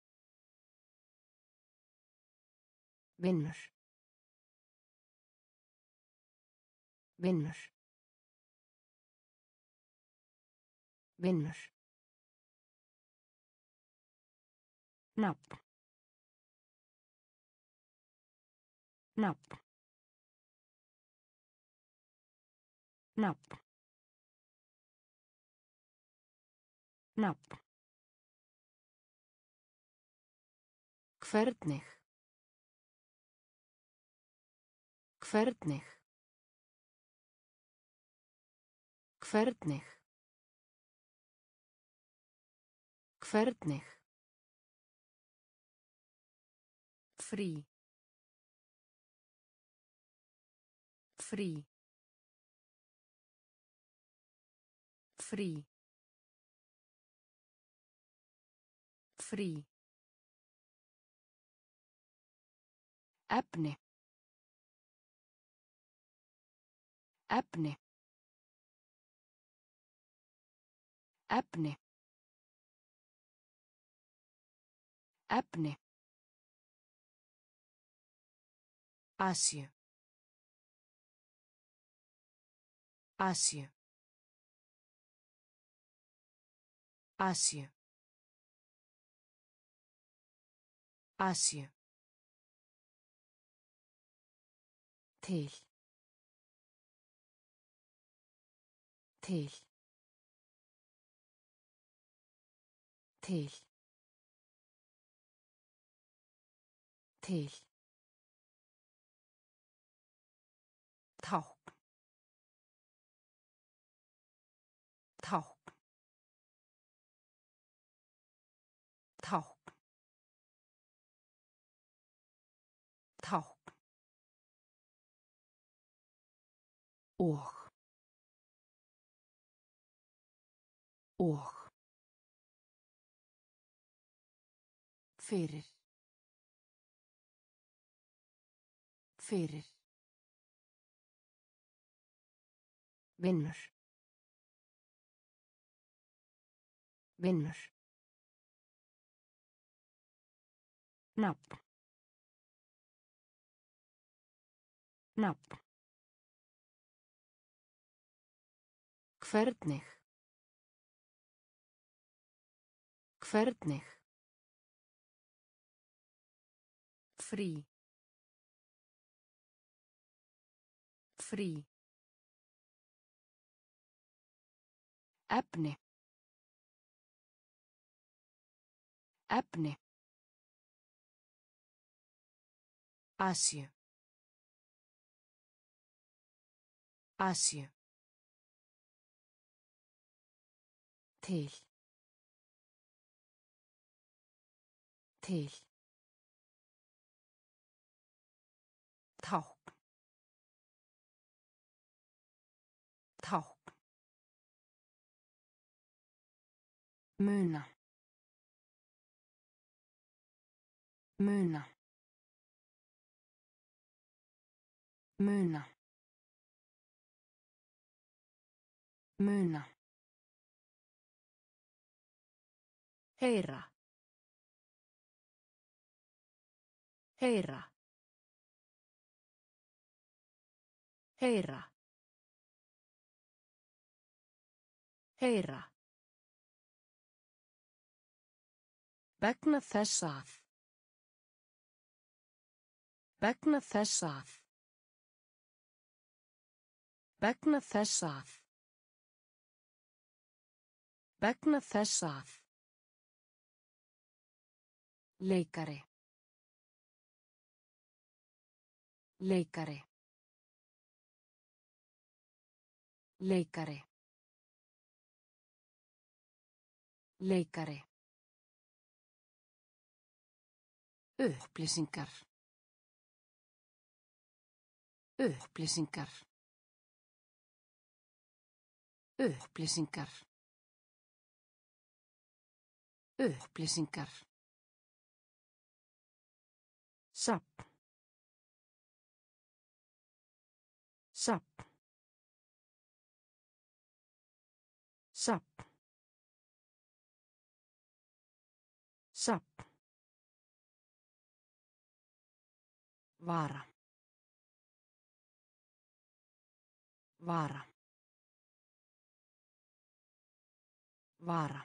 vinnur vinnur vinnur nafn nafn nafn nafn hvernig hvernig hvernig hvernig frí frí frí frí efni efni efni efni Asíu Asíu Asíu Asíu til til til til tákn tákn tákn tákn og fyrir fyrir vinnur vinnur nafn nafn hvernig hvernig frí frí efni efni Asíu Asíu til til tákn tákn muna muna muna muna heyra heyra heyra heyra vegna þess að vegna þess að vegna þess að vegna þess að leikari leikari leikari Leikari. Upplýsingar. Upplýsingar. Upplýsingar. Upplýsingar. Safn. Safn. Safn. Safn. Vara. Vara. Vara.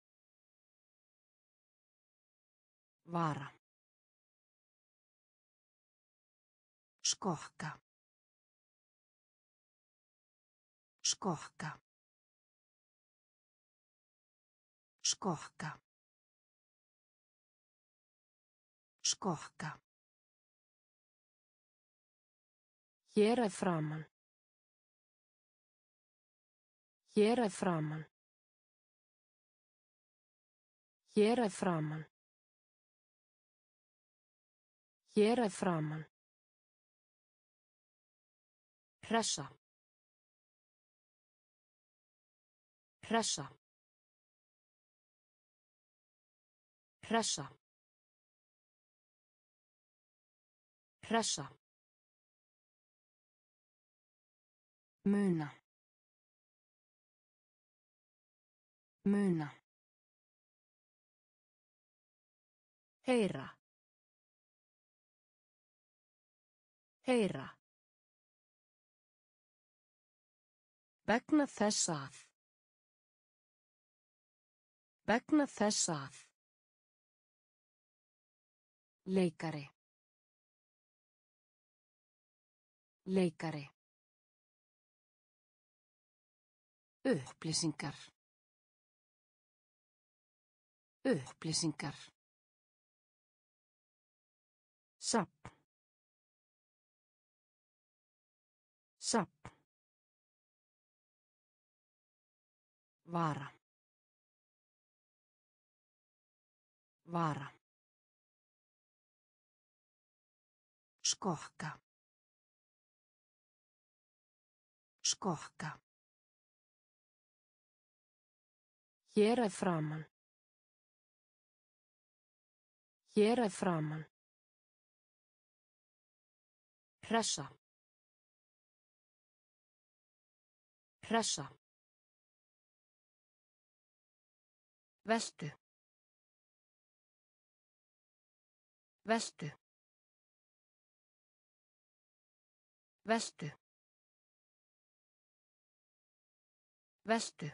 Vara. Skokka. Skokka. Skokka. Skokka. Hér að framan. Hér að framan. Hér að framan. Hér að framan. Hressa. Hressa. Hressa. Hressa. Muna. Muna. Heyra. Heyra. Vegna þess að. Vegna þess að. Leikari. Leikari. Upplýsingar. Upplýsingar. Safn. Safn. Vara. Vara. Skokka. Skokka. Hér að framan. Hér að framan. Hressa. Hressa. Veltu. Veltu. Veltu. Veltu.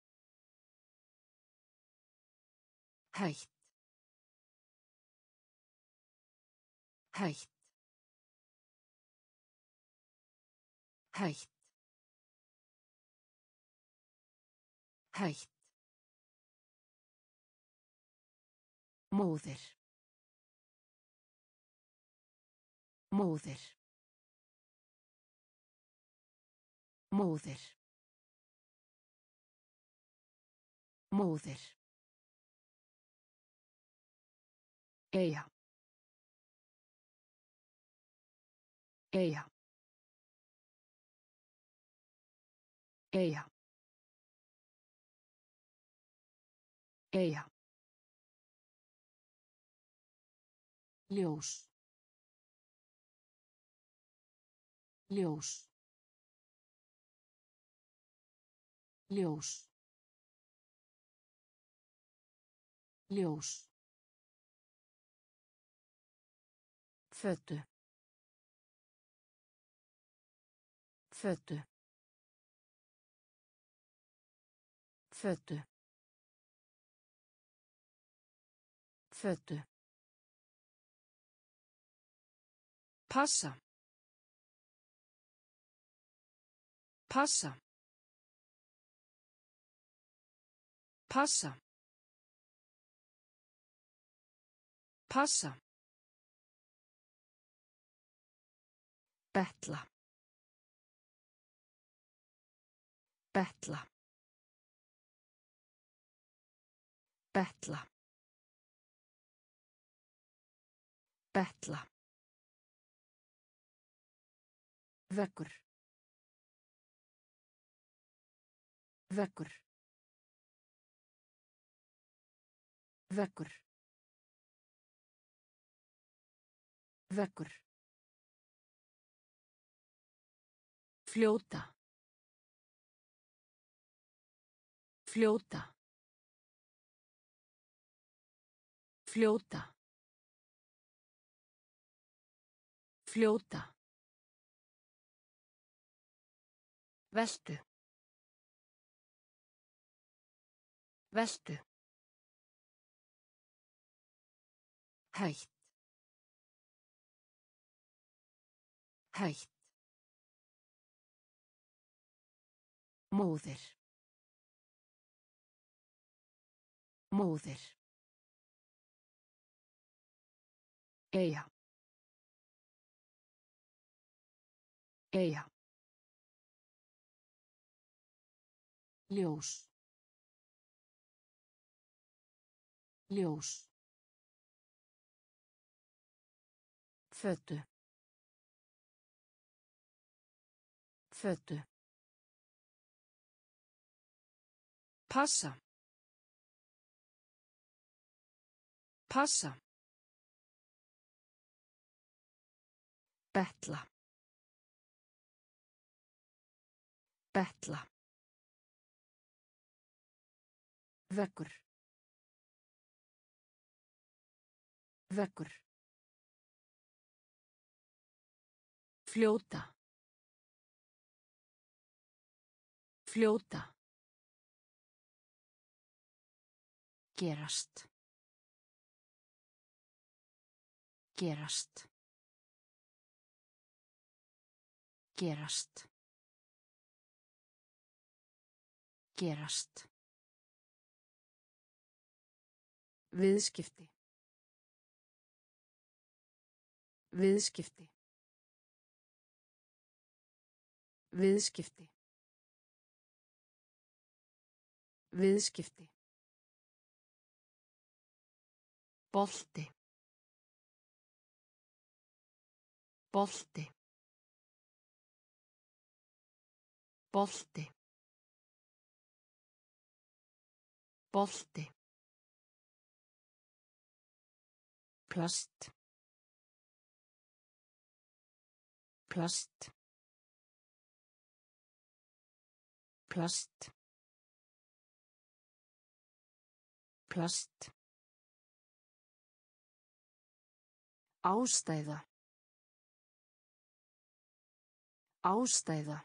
Hætt. Hætt. Hætt. Hætt. Móðir. Móðir. Móðir. Móðir. Eyja. Eyja. Eyja. Eyja. Ljós. Ljós. Ljós. Ljós. Fötu. Fötu. Fötu. Fötu. Passa. Passa. Passa. Passa. Betla. Betla. Betla. Betla. Veggur. Veggur. Veggur. Veggur. Fljóta. Fljóta. Fljóta. Fljóta. Veltu. Veltu. Hætt. Hætt. Móðir. Móðir. Eyja. Eyja. Ljós. Ljós. Fötu. Fötu. Passa. Passa. Betla. Betla. Veggur. Veggur. Fljóta. Fljóta. Gerast. Gerast. Gerast. Gerast. Viðskipti. Viðskipti. Viðskipti. Viðskipti. Bolti. Bolti. Bolti. Bolti. Plast. Plast. Plast. Plast. Ástæða. Ástæða.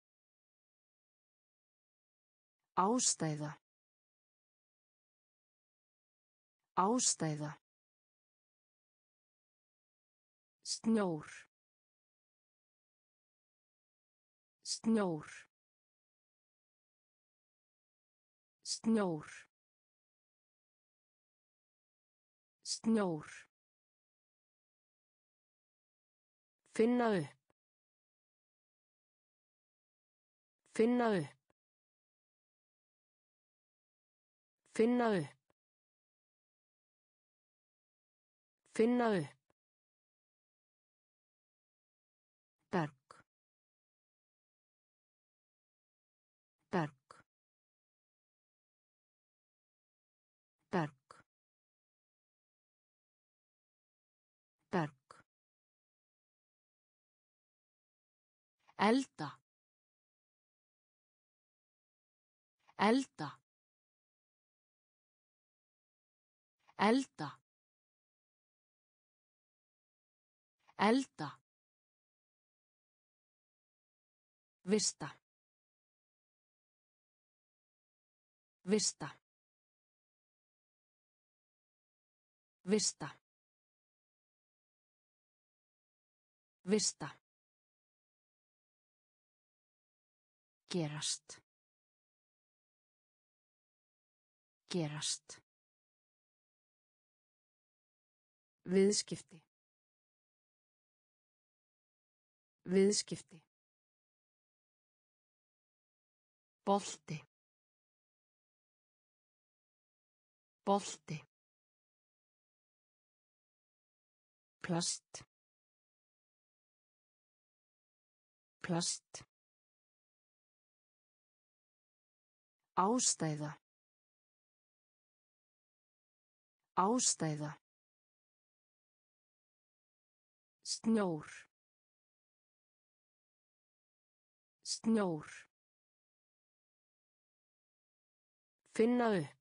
Ástæða. Ástæða. Snjór. Snjór. Snjór. Snjór. Finna upp. Finna upp. Finna upp. Finna upp. Berg. Berg. Berg. Berg. Elda. Elda. Elda. Elda. Vista. Vista. Vista. Vista. Gerast. Gerast. Viðskipti. Viðskipti. Bolti. Bolti. Plast. Plast. Ástæða. Ástæða. Snjór. Snjór. Finna upp.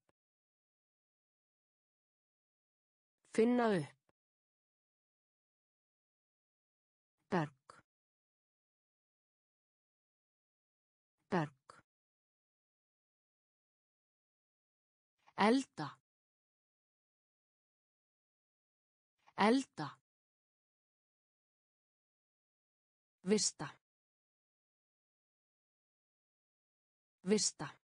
Finna upp. Berg. Berg. Elda. Elda. Vista. Vista.